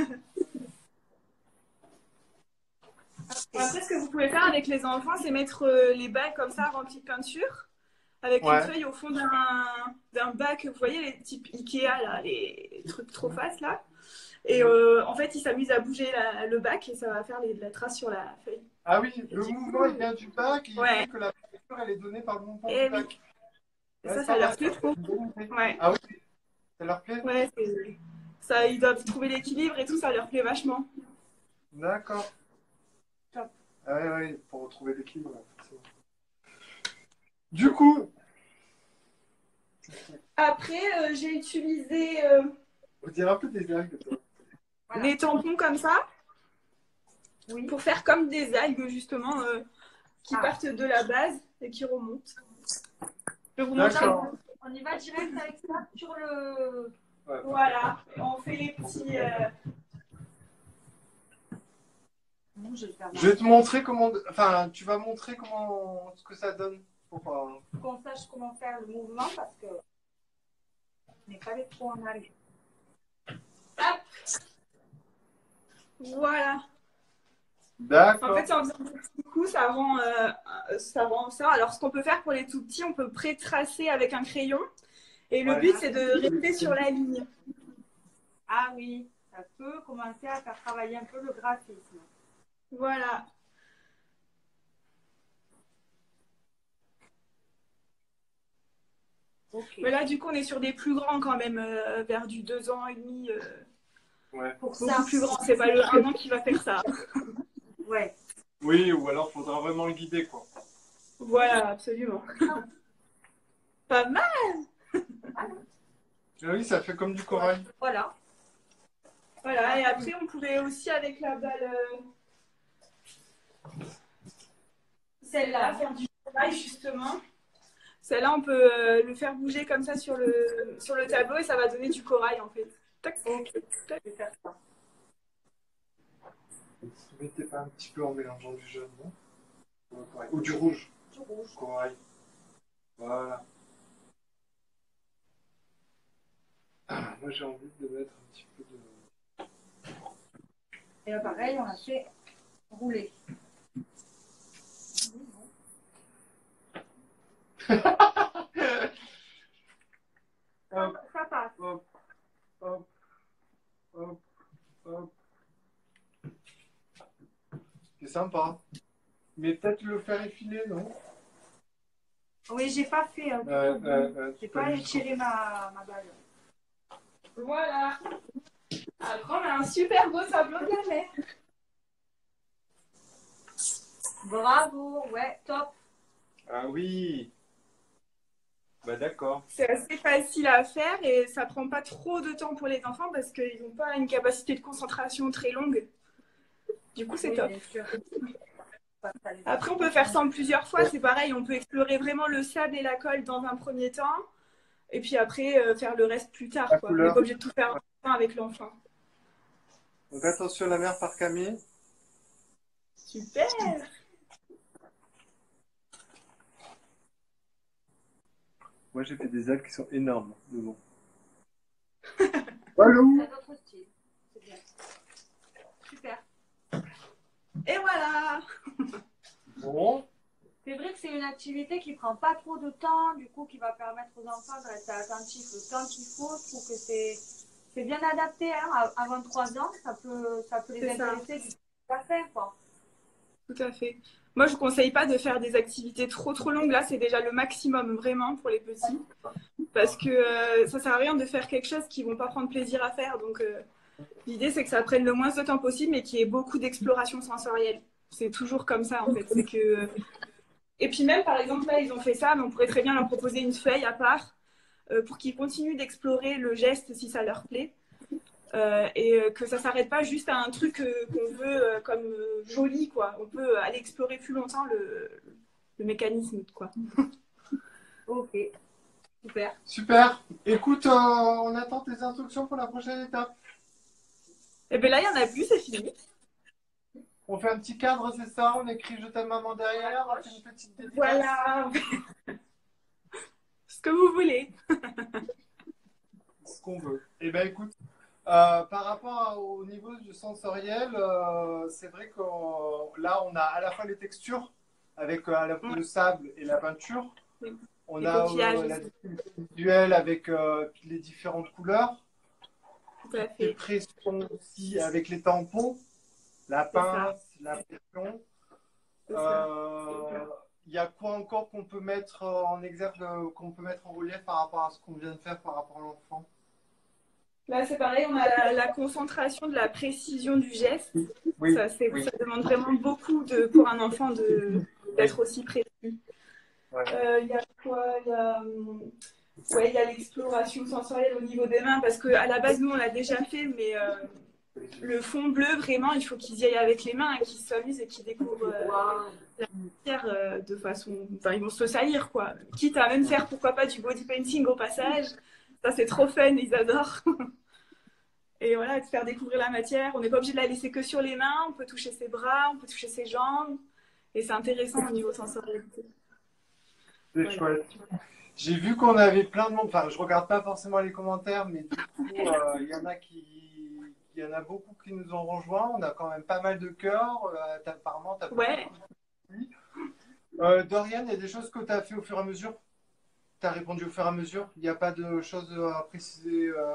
Speaker 3: Après, ce que vous pouvez faire avec les enfants, c'est mettre euh, les bacs comme ça remplis de peinture avec
Speaker 1: Ouais.
Speaker 3: une feuille au fond d'un d'un bac. Vous voyez les types Ikea, là, les trucs trop face là. Et euh, en fait, ils s'amusent à bouger la- le bac et ça va faire les, la trace sur la feuille.
Speaker 1: Ah oui, le mouvement il vient du bac et il
Speaker 3: Ouais.
Speaker 1: fait que la peinture elle est donnée par le mouvement
Speaker 3: Et
Speaker 1: du
Speaker 3: oui.
Speaker 1: bac.
Speaker 3: Et
Speaker 1: Ouais,
Speaker 3: ça,
Speaker 1: c'est
Speaker 3: ça
Speaker 1: pas
Speaker 3: leur
Speaker 1: mal,
Speaker 3: plaît
Speaker 1: ça.
Speaker 3: trop.
Speaker 1: C'est une bonne idée.
Speaker 3: Ouais.
Speaker 1: Ah oui, ça leur plaît?
Speaker 3: Ouais, c'est- ça, ils doivent trouver l'équilibre et tout, ça leur plaît vachement.
Speaker 1: D'accord.
Speaker 2: Top.
Speaker 1: Ah ouais, ouais, pour retrouver l'équilibre. forcément. Du coup,
Speaker 3: Après, euh, j'ai utilisé euh,
Speaker 1: on dirait un peu des algues, toi.
Speaker 2: Voilà.
Speaker 3: des tampons comme ça
Speaker 2: Oui.
Speaker 3: pour faire comme des algues, justement, euh, qui
Speaker 2: Ah.
Speaker 3: partent de la base et qui remontent. Je vais vous montrer.
Speaker 1: D'accord.
Speaker 2: On y va direct avec ça sur le.
Speaker 1: Ouais.
Speaker 3: Voilà, on fait les petits. euh,
Speaker 2: Non, je vais le faire.
Speaker 1: Je vais te montrer comment. Enfin, tu vas montrer comment ce que ça donne. Pour, euh,
Speaker 2: Qu'on sache comment faire le mouvement parce que on n'est pas les trop en algues.
Speaker 3: Hop. Voilà. En
Speaker 1: D'accord.
Speaker 3: fait, en faisant des petits coups, ça rend, euh, ça rend ça. Alors, ce qu'on peut faire pour les tout petits, on peut pré-tracer avec un crayon. Et le
Speaker 1: Ouais.
Speaker 3: but, c'est de rester sur la ligne.
Speaker 2: Ah oui, ça peut commencer à faire travailler un peu le graphisme.
Speaker 3: Voilà.
Speaker 2: Ok.
Speaker 3: Mais là, du coup, on est sur des plus grands quand même, euh, vers du deux ans et demi. euh,
Speaker 1: Ouais.
Speaker 2: Pour
Speaker 3: beaucoup
Speaker 2: ça.
Speaker 3: plus grand. C'est pas le un an qui va faire ça.
Speaker 2: Ouais.
Speaker 1: Oui, ou alors faudra vraiment le guider, quoi.
Speaker 3: Voilà, absolument. Pas mal.
Speaker 1: Ah oui, ça fait comme du corail.
Speaker 2: Voilà.
Speaker 3: Voilà, et après, on pouvait aussi, avec la balle, euh, celle-là, faire du travail, justement. Celle-là, on peut euh, le faire bouger comme ça sur le, sur le tableau et ça va donner du corail, en fait. Tac,
Speaker 2: Ok.
Speaker 3: tac.
Speaker 2: Je vais faire ça.
Speaker 1: Ne mettez pas un petit peu en mélangeant du jaune, non? Ou du rouge.
Speaker 2: Du rouge.
Speaker 1: Corail. Voilà. Ah, moi j'ai envie de mettre un petit peu de.
Speaker 2: Et là, pareil, on a fait rouler.
Speaker 1: Hop,
Speaker 2: Ça passe.
Speaker 1: hop, hop, hop, hop. C'est sympa. Mais peut-être le faire effiler, non?
Speaker 2: Oui, j'ai pas fait. Hein,
Speaker 1: Ouais, ouais, ouais,
Speaker 2: j'ai
Speaker 1: tu
Speaker 2: pas
Speaker 1: peux
Speaker 2: étiré ma, ma balle.
Speaker 3: Voilà. Après, on a un super beau tableau de la mer.
Speaker 2: Bravo, ouais, top.
Speaker 1: Ah oui. Bah d'accord.
Speaker 3: C'est assez facile à faire et ça prend pas trop de temps pour les enfants parce qu'ils n'ont pas une capacité de concentration très longue. Du coup, c'est
Speaker 2: Oui,
Speaker 3: top.
Speaker 2: bien sûr.
Speaker 3: Après, on peut faire ça en plusieurs fois. C'est pareil, on peut explorer vraiment le sable et la colle dans un premier temps. Et puis après, euh, faire le reste plus tard.
Speaker 1: La
Speaker 3: Quoi. On n'est
Speaker 1: couleur.
Speaker 3: pas obligé de tout faire en même temps avec l'enfant.
Speaker 1: Donc attention à la mer par Camille.
Speaker 3: Super.
Speaker 1: Moi j'ai fait des algues qui sont énormes. Mais bon. Walou.
Speaker 2: C'est notre style. C'est bien. Super.
Speaker 3: Et voilà.
Speaker 1: Bon.
Speaker 2: C'est vrai que c'est une activité qui prend pas trop de temps, du coup qui va permettre aux enfants de rester attentifs le temps qu'il faut. Je trouve que c'est c'est bien adapté hein, à, à vingt-trois ans, ça peut ça peut les
Speaker 3: C'est ça.
Speaker 2: intéresser du tout à faire quoi.
Speaker 3: Tout à fait. Moi, je ne conseille pas de faire des activités trop trop longues. Là, c'est déjà le maximum vraiment pour les petits. Parce que euh, ça ne sert à rien de faire quelque chose qu'ils ne vont pas prendre plaisir à faire. Donc, euh, l'idée, c'est que ça prenne le moins de temps possible, mais qu'il y ait beaucoup d'exploration sensorielle. C'est toujours comme ça, en fait. C'est que... Et puis même, par exemple, là, ils ont fait ça, mais on pourrait très bien leur proposer une feuille à part euh, pour qu'ils continuent d'explorer le geste si ça leur plaît. Euh, et euh, que ça ne s'arrête pas juste à un truc euh, qu'on veut euh, comme euh, joli, quoi. On peut aller explorer plus longtemps le, le mécanisme, quoi.
Speaker 2: Ok, super.
Speaker 1: Super. Écoute, euh, on attend tes instructions pour la prochaine étape.
Speaker 3: Et bien là, il n'y en a plus, c'est fini.
Speaker 1: On fait un petit cadre, c'est ça? On écrit Je t'aime maman derrière, on fait une petite dédicace.
Speaker 3: Voilà. Ce que vous voulez.
Speaker 1: Ce qu'on veut. Eh bien, écoute, euh, par rapport à- au niveau du sensoriel, euh, c'est vrai que euh, là, on a à la fois les textures avec euh, à la fois le sable et la peinture. On
Speaker 3: Les
Speaker 1: a
Speaker 3: coquillages
Speaker 1: euh, la
Speaker 3: aussi.
Speaker 1: difficulté visuelle avec euh, les différentes couleurs.
Speaker 3: Tout à
Speaker 1: Les
Speaker 3: fait.
Speaker 1: pressions aussi avec les tampons, la
Speaker 3: C'est ça.
Speaker 1: pince, la pression.
Speaker 3: C'est ça.
Speaker 1: Euh, Il y a quoi encore qu'on peut mettre en exergue, euh, qu'on peut mettre en relief par rapport à ce qu'on vient de faire par rapport à l'enfant?
Speaker 3: Là, c'est pareil, on a la, la concentration de la précision du geste.
Speaker 1: Oui,
Speaker 3: Ça, c'est,
Speaker 1: oui,
Speaker 3: ça demande vraiment beaucoup de, pour un enfant de, d'être aussi précis.
Speaker 1: ouais.
Speaker 3: Euh, Il y a quoi? Il y a, hum, ouais, il y a l'exploration sensorielle au niveau des mains, parce qu'à la base, nous, on l'a déjà fait, mais euh, le fond bleu, vraiment, il faut qu'ils y aillent avec les mains, qu'ils s'amusent et qu'ils découvrent euh, la matière euh, de façon... Enfin, ils vont se salir, quoi. Quitte à même faire, pourquoi pas, du body painting au passage. Ça, c'est trop fun, ils adorent. Et voilà, de faire découvrir la matière. On n'est pas obligé de la laisser que sur les mains, on peut toucher ses bras, on peut toucher ses jambes. Et c'est intéressant au niveau sensorialité.
Speaker 1: C'est
Speaker 3: Voilà.
Speaker 1: chouette. J'ai vu qu'on avait plein de monde. Enfin, je regarde pas forcément les commentaires, mais du coup, euh, il y en a qui, il y en a beaucoup qui nous ont rejoints. On a quand même pas mal de cœurs. Euh, t'as- apparemment, t'as plein
Speaker 3: Ouais.
Speaker 1: de... Euh, Dorian, il y a des choses que tu as fait au fur et à mesure. Tu as répondu au fur et à mesure. Il n'y a pas de choses à préciser. euh.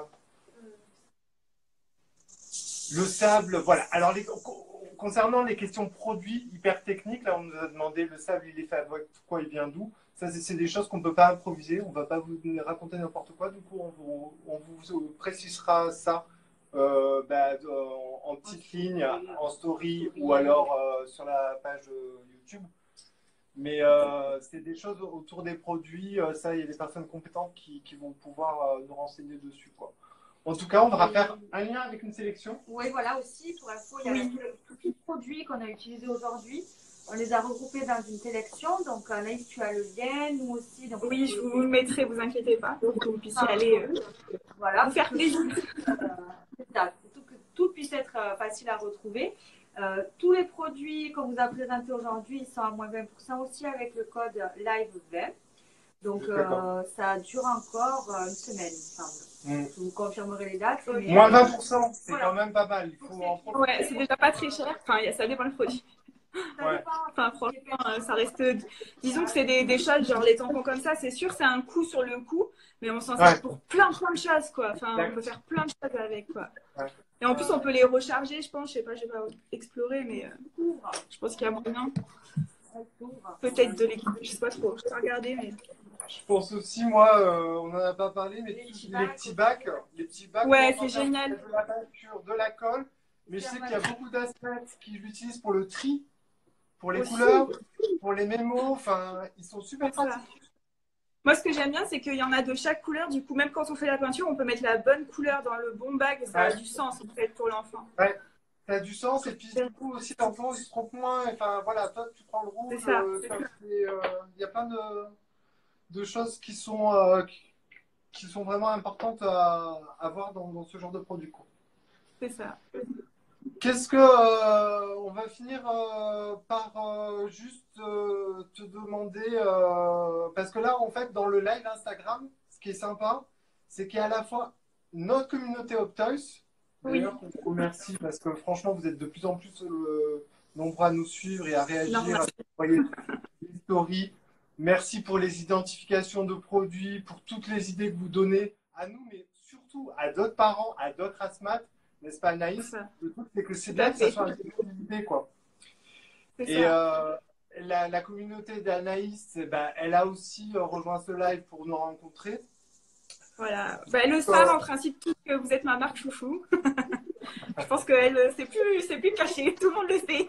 Speaker 1: Le sable, voilà. Alors, les- concernant les questions produits hyper techniques, là, on nous a demandé le sable, il est fait avec quoi, il vient d'où. Ça, c'est c'est des choses qu'on ne peut pas improviser. On ne va pas vous raconter n'importe quoi. Du coup, on vous, on vous précisera ça euh, bah, en, en petite ligne, en story ou alors euh, sur la page euh, YouTube. Mais euh, c'est des choses autour des produits. euh, ça, il y a des personnes compétentes qui, qui vont pouvoir euh, nous renseigner dessus, quoi. En tout cas, on va faire un lien avec une sélection.
Speaker 2: Oui, voilà aussi, pour info, il y a
Speaker 3: Oui.
Speaker 2: tous les produits qu'on a utilisés aujourd'hui. On les a regroupés dans une sélection. Donc, Anaïs, tu as le lien, nous aussi. Donc,
Speaker 3: Oui, je vous le mettrai, vous inquiétez pas, pour que vous puissiez aller euh,
Speaker 2: voilà,
Speaker 3: vous faire plaisir.
Speaker 2: euh, c'est ça, pour que tout puisse être euh, facile à retrouver. Euh, tous les produits qu'on vous a présentés aujourd'hui, ils sont à moins vingt pour cent aussi avec le code live vingt. Donc, euh, ça dure encore euh, une semaine, il me semble.
Speaker 1: Mm.
Speaker 2: Je vous confirmerai les dates.
Speaker 3: Okay.
Speaker 2: Mais,
Speaker 1: Moins
Speaker 2: euh,
Speaker 1: vingt pour cent, c'est
Speaker 2: voilà.
Speaker 1: quand même pas mal. Il faut en profiter.
Speaker 3: Ouais, c'est déjà pas très cher. Enfin, ça dépend le produit.
Speaker 2: Ça
Speaker 1: Ouais.
Speaker 2: dépend.
Speaker 3: Enfin, franchement, euh, ça reste. Disons que c'est des, des choses, genre les tampons comme ça, c'est sûr, c'est un coût sur le coup, mais on s'en sert
Speaker 1: Ouais.
Speaker 3: pour plein, plein de choses, quoi. Enfin, on
Speaker 1: D'accord.
Speaker 3: peut faire plein de choses avec, quoi.
Speaker 1: Ouais.
Speaker 3: Et en plus, on peut les recharger, je pense. Je sais pas, j'ai pas exploré, mais euh, je pense qu'il y a moyen. Peut-être de l'équipe, je sais pas trop. Je vais regarder, mais.
Speaker 1: Je pense aussi, moi, euh, on n'en a pas parlé, mais
Speaker 2: Les
Speaker 1: tous
Speaker 2: petits
Speaker 1: les
Speaker 2: bacs
Speaker 1: petits
Speaker 2: aussi.
Speaker 1: bacs, les petits bacs,
Speaker 3: Ouais,
Speaker 1: pour en
Speaker 3: c'est
Speaker 1: faire
Speaker 3: génial.
Speaker 1: de la peinture, de la colle. Mais je sais qu'il y a beaucoup d'athlètes qui l'utilisent pour le tri, pour les
Speaker 3: Aussi.
Speaker 1: couleurs, pour les mémos. Enfin, ils sont super
Speaker 3: C'est ça.
Speaker 1: pratiques.
Speaker 3: Moi, ce que j'aime bien, c'est qu'il y en a de chaque couleur. Du coup, même quand on fait la peinture, on peut mettre la bonne couleur dans le bon bac. Et ça a
Speaker 1: Ouais.
Speaker 3: du sens, en fait, pour l'enfant.
Speaker 1: Ouais. Ça a du sens, et puis du coup aussi l'enfant il se trompe moins. Enfin voilà, toi tu prends le rouge.
Speaker 3: C'est ça.
Speaker 1: euh, ça, c'est, euh, Il y a plein de, de choses qui sont, euh, qui, qui sont vraiment importantes à avoir dans, dans ce genre de produit, quoi.
Speaker 3: C'est ça.
Speaker 1: Qu'est-ce que euh, on va finir euh, par euh, juste euh, te demander euh, parce que là en fait dans le live Instagram, ce qui est sympa, c'est qu'il y a à la fois notre communauté Optoys. D'ailleurs, on vous remercie parce que franchement vous êtes de plus en plus euh, nombreux à nous suivre et à réagir,
Speaker 3: Normal.
Speaker 1: à envoyer des stories. Merci pour les identifications de produits, pour toutes les idées que vous donnez à nous, mais surtout à d'autres parents, à d'autres asthmates. N'est-ce pas, Anaïs?
Speaker 3: C'est ça.
Speaker 1: Le truc, c'est que c'est
Speaker 3: Tout
Speaker 1: bien
Speaker 3: à
Speaker 1: que ça
Speaker 3: fait.
Speaker 1: soit une visibilité, quoi.
Speaker 3: C'est
Speaker 1: Et
Speaker 3: ça.
Speaker 1: euh, la, la communauté d'Anaïs, eh ben, elle a aussi euh, rejoint ce live pour nous rencontrer.
Speaker 3: Voilà. Bah, elles le savent
Speaker 1: Euh,
Speaker 3: en principe toutes que vous êtes ma marque chouchou. Je pense que elle, c'est plus, c'est plus caché. Tout le monde le sait.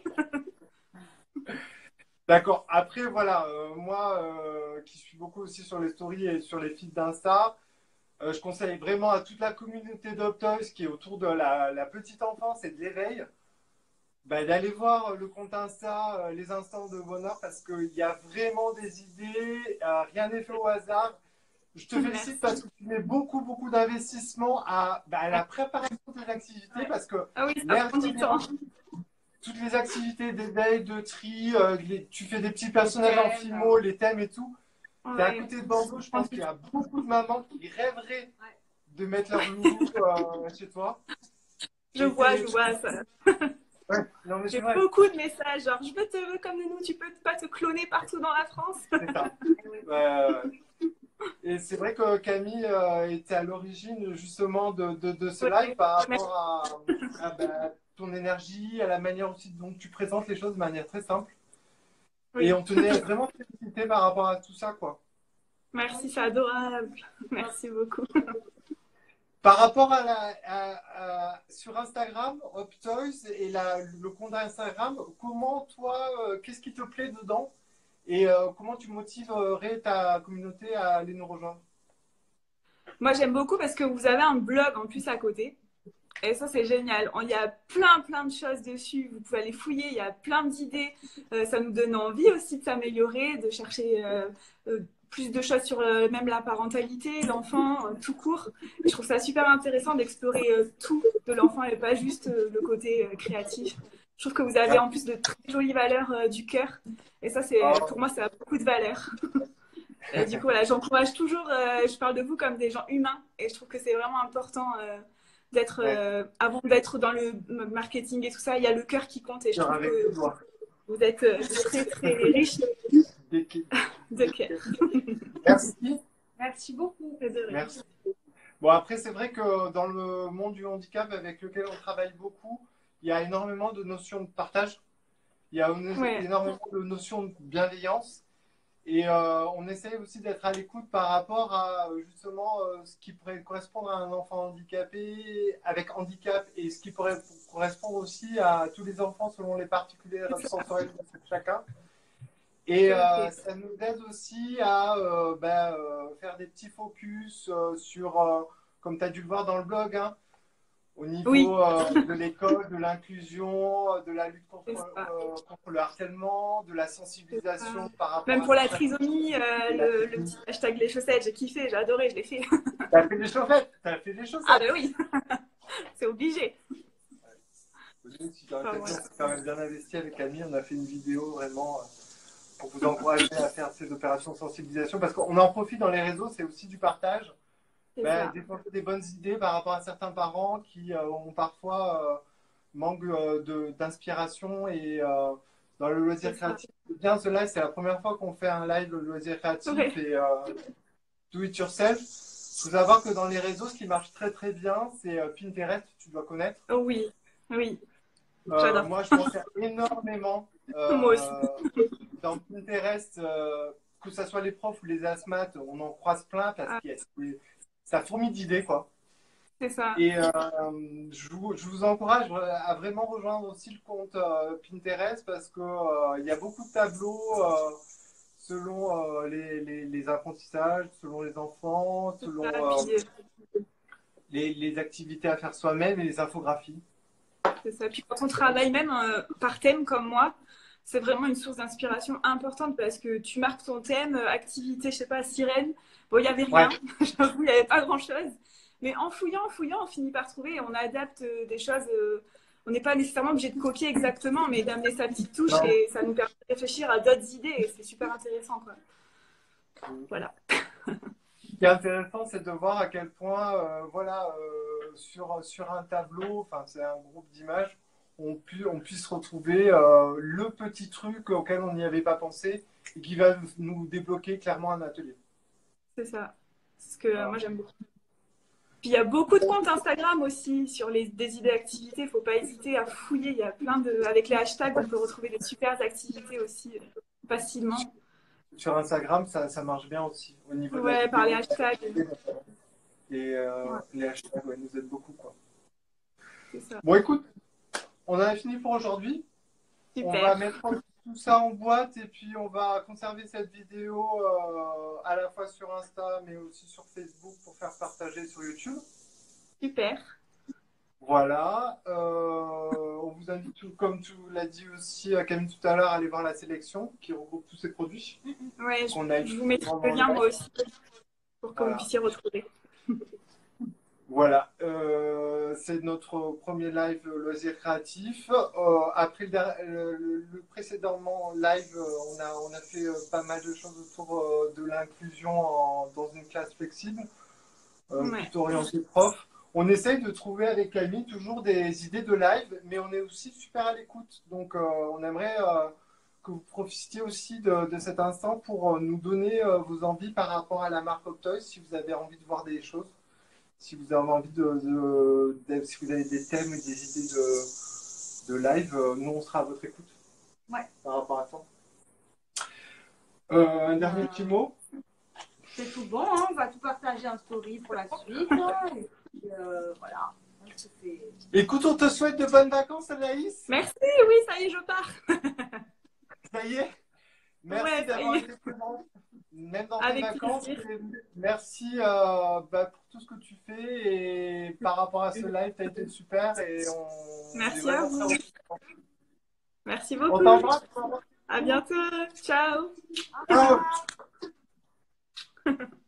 Speaker 1: D'accord. Après, voilà, euh, moi euh, qui suis beaucoup aussi sur les stories et sur les feeds d'Insta, euh, je conseille vraiment à toute la communauté d'Optoys qui est autour de la, la petite enfance et de l'éveil, bah, d'aller voir le compte Insta, euh, les instants de bonheur, parce qu'il y a vraiment des idées, euh, rien n'est fait au hasard. Je te félicite parce
Speaker 3: Merci.
Speaker 1: que tu mets beaucoup, beaucoup d'investissement à, bah, à
Speaker 3: Ouais,
Speaker 1: la préparation des activités,
Speaker 3: ouais.
Speaker 1: parce que
Speaker 3: Ah oui, ça
Speaker 1: l'air
Speaker 3: prend
Speaker 1: de
Speaker 3: du
Speaker 1: rien,
Speaker 3: temps.
Speaker 1: toutes les activités d'éveil, de tri, euh, les- tu fais des petits
Speaker 3: Les
Speaker 1: personnages en
Speaker 3: thèmes.
Speaker 1: filmo, les thèmes et tout.
Speaker 3: euh,
Speaker 1: T'es à
Speaker 3: Ouais,
Speaker 1: côté de Bordeaux,
Speaker 3: ça
Speaker 1: je
Speaker 3: prend
Speaker 1: pense
Speaker 3: du
Speaker 1: qu'il y
Speaker 3: temps.
Speaker 1: a beaucoup de mamans qui rêveraient
Speaker 2: Ouais.
Speaker 1: de mettre leur loulou euh, chez toi.
Speaker 3: Je
Speaker 1: Et
Speaker 3: vois,
Speaker 1: t'es-
Speaker 3: je vois ça.
Speaker 1: Ouais, non mais c'est
Speaker 3: J'ai
Speaker 1: vrai,
Speaker 3: beaucoup de messages, genre je veux te veux comme nous, tu peux pas te cloner partout dans la France.
Speaker 1: c'est ça.
Speaker 2: Eh oui.
Speaker 1: Euh, et c'est vrai que Camille euh, était à l'origine justement de, de, de ce live
Speaker 3: Ouais.
Speaker 1: par
Speaker 3: Merci.
Speaker 1: rapport à, à, bah, ton énergie, à la manière aussi dont tu présentes les choses de manière très simple. Et
Speaker 3: Oui,
Speaker 1: on tenait vraiment à te féliciter par rapport à tout ça, quoi.
Speaker 3: merci, c'est adorable. Merci beaucoup.
Speaker 1: Par rapport à la, à- à- sur Instagram, Optoys et la, le compte Instagram, comment toi, euh, qu'est-ce qui te plaît dedans et euh, comment tu motiverais ta communauté à aller nous rejoindre?
Speaker 3: Moi j'aime beaucoup parce que vous avez un blog en plus à côté. Et ça, c'est génial. Il y a plein, plein de choses dessus. Vous pouvez aller fouiller. Il y a plein d'idées. Euh, ça nous donne envie aussi de s'améliorer, de chercher euh, euh, plus de choses sur euh, même la parentalité, l'enfant, euh, tout court. Et je trouve ça super intéressant d'explorer euh, tout de l'enfant et pas juste euh, le côté euh, créatif. Je trouve que vous avez en plus de très jolies valeurs euh, du cœur. Et ça, c'est pour
Speaker 1: Oh,
Speaker 3: moi, ça a beaucoup de valeur. Et du coup, voilà, j'encourage toujours, euh, je parle de vous comme des gens humains et je trouve que c'est vraiment important euh, d'être,
Speaker 1: ouais,
Speaker 3: euh, avant d'être dans le marketing et tout ça, il y a le cœur qui compte et je trouve
Speaker 1: avec
Speaker 3: que
Speaker 1: toi.
Speaker 3: vous êtes euh, très, très riche de cœur.
Speaker 1: Merci.
Speaker 2: Merci beaucoup.
Speaker 3: Et de rien.
Speaker 1: Merci. Bon, après, c'est vrai que dans le monde du handicap avec lequel on travaille beaucoup, il y a énormément de notions de partage, il y a une-
Speaker 3: Ouais,
Speaker 1: énormément de notions de bienveillance. Et euh, on essaye aussi d'être à l'écoute par rapport à justement euh, ce qui pourrait correspondre à un enfant handicapé avec handicap et ce qui pourrait correspondre aussi à tous les enfants selon les particularités
Speaker 3: c'est ça,
Speaker 1: sensorielles de chacun. Et
Speaker 3: tout à
Speaker 1: euh,
Speaker 3: fait.
Speaker 1: ça nous aide aussi à euh, ben, euh, faire des petits focus euh, sur, euh, comme tu as dû le voir dans le blog, hein, au
Speaker 3: Oui,
Speaker 1: niveau euh, de l'école, de l'inclusion, de la lutte contre,
Speaker 3: c'est ça,
Speaker 1: euh, contre le harcèlement, de la
Speaker 3: c'est ça.
Speaker 1: sensibilisation par rapport
Speaker 3: Même
Speaker 1: à
Speaker 3: pour la
Speaker 1: certains.
Speaker 3: trisomie, euh, le, le petit hashtag les chaussettes, j'ai kiffé, j'ai adoré, je l'ai fait.
Speaker 1: T'as fait des chaussettes, t'as fait des
Speaker 3: Ah
Speaker 1: chaussettes.
Speaker 3: ben oui, c'est obligé.
Speaker 1: Nous, si dans
Speaker 3: Enfin,
Speaker 1: l'occasion,
Speaker 3: voilà.
Speaker 1: on s'est quand même bien investi avec Camille. On a fait une vidéo vraiment euh, pour vous encourager à faire ces opérations de sensibilisation parce qu'on en profite dans les réseaux, c'est aussi du partage.
Speaker 3: C'est
Speaker 1: Ben,
Speaker 3: ça,
Speaker 1: développer des bonnes idées par rapport à certains parents qui euh, ont parfois euh, manque euh, de- d'inspiration et euh, dans le
Speaker 3: c'est
Speaker 1: loisir
Speaker 3: ça.
Speaker 1: créatif. C'est bien ce live, c'est la première fois qu'on fait un live de loisir créatif
Speaker 3: Ouais.
Speaker 1: et euh, do it yourself. Il faut savoir que dans les réseaux, ce qui marche très très bien, c'est euh, Pinterest, tu dois connaître.
Speaker 3: Oh oui, oui,
Speaker 1: Euh,
Speaker 3: j'adore.
Speaker 1: moi, je m'en sers énormément
Speaker 3: Moi aussi.
Speaker 1: euh, dans Pinterest, euh, que ce soit les profs ou les asthmates, on en croise plein parce
Speaker 3: Ah,
Speaker 1: que ça fourmille d'idées, quoi.
Speaker 3: c'est ça.
Speaker 1: Et euh, je, vous, je vous encourage à vraiment rejoindre aussi le compte euh, Pinterest parce qu'il euh, y a beaucoup de tableaux euh, selon euh, les, les, les apprentissages, selon les enfants,
Speaker 3: C'est ça.
Speaker 1: selon euh,
Speaker 3: Puis, euh,
Speaker 1: les, les activités à faire soi-même et les infographies.
Speaker 3: c'est ça. Puis quand on travaille même euh, par thème comme moi, c'est vraiment une source d'inspiration importante parce que tu marques ton thème, euh, activité, je sais pas, sirène. Bon, il n'y avait
Speaker 1: Ouais,
Speaker 3: rien, j'avoue, il n'y avait pas grand-chose. Mais en fouillant, en fouillant, on finit par trouver et on adapte euh, des choses. euh, on n'est pas nécessairement obligé de copier exactement, mais d'amener sa petite touche
Speaker 1: non.
Speaker 3: et ça nous permet de réfléchir à d'autres idées et c'est super intéressant, quoi. Voilà.
Speaker 1: Ce qui est intéressant, c'est de voir à quel point, euh, voilà, euh, sur, sur un tableau, enfin, c'est un groupe d'images, on, pu, on puisse retrouver euh, le petit truc auquel on n'y avait pas pensé et qui va nous débloquer clairement un atelier.
Speaker 3: C'est ça. C'est ce que euh,
Speaker 1: Voilà.
Speaker 3: moi j'aime beaucoup. Puis il y a beaucoup de comptes Instagram aussi sur les, des idées d'activités. Il ne faut pas hésiter à fouiller. Il y a plein de. Avec les hashtags, on peut retrouver des super activités aussi euh, facilement.
Speaker 1: Sur Instagram, ça, ça marche bien aussi au niveau de la
Speaker 3: Ouais, par les
Speaker 1: vidéo.
Speaker 3: hashtags.
Speaker 1: Et euh,
Speaker 3: Ouais,
Speaker 1: les hashtags ouais, nous aident beaucoup, quoi.
Speaker 3: c'est ça.
Speaker 1: Bon, écoute, on en a fini pour aujourd'hui. On va
Speaker 3: Super.
Speaker 1: mettre tout ça en boîte et puis on va conserver cette vidéo euh, à la fois sur Insta mais aussi sur Facebook pour faire partager sur YouTube.
Speaker 3: Super.
Speaker 1: Voilà. Euh, on vous invite, tout, comme tu l'as dit aussi à Camille tout à l'heure, à aller voir la sélection qui regroupe tous ces produits.
Speaker 3: Ouais, je,
Speaker 1: Qu'on a
Speaker 3: je vous mettrai
Speaker 1: vraiment
Speaker 3: le lien
Speaker 1: live.
Speaker 3: moi aussi pour que vous
Speaker 1: Voilà.
Speaker 3: puissiez retrouver.
Speaker 1: Voilà, euh, c'est notre premier live euh, loisir créatif. Euh, après le, le, le précédemment live, euh, on, a, on a fait euh, pas mal de choses autour euh, de l'inclusion en- dans une classe flexible, euh,
Speaker 3: Ouais.
Speaker 1: plutôt orientée prof. On essaye de trouver avec Camille toujours des idées de live, mais on est aussi super à l'écoute. Donc euh, on aimerait euh, que vous profitiez aussi de, de cet instant pour euh, nous donner euh, vos envies par rapport à la marque Optoy, si vous avez envie de voir des choses. Si vous avez envie de, de, de- si vous avez des thèmes et des idées de, de live, euh, nous on sera à votre écoute
Speaker 2: Ouais.
Speaker 1: par rapport à ça. Euh, un dernier petit
Speaker 2: Euh,
Speaker 1: mot.
Speaker 2: c'est tout bon, hein. On va tout partager en story pour la suite. Hein. Et puis, euh, voilà. Donc, c'est-
Speaker 1: Écoute, on te souhaite de bonnes vacances, Anaïs.
Speaker 3: Merci, oui, ça y est, je pars.
Speaker 1: Ça y est. Merci
Speaker 3: Ouais, ça
Speaker 1: d'avoir
Speaker 3: y est.
Speaker 1: été présent, même dans tes
Speaker 3: Avec
Speaker 1: vacances.
Speaker 3: plaisir.
Speaker 1: Et merci euh, bah, pour tout ce que tu fais. Et par rapport à ce live, tu as été super. Et on on est
Speaker 3: Merci à
Speaker 1: vraiment
Speaker 3: vous.
Speaker 1: très reconnaissants.
Speaker 3: Merci
Speaker 1: On
Speaker 3: beaucoup.
Speaker 1: t'embrasse.
Speaker 3: À bientôt. Ciao.
Speaker 2: Au
Speaker 1: Ciao.
Speaker 2: revoir.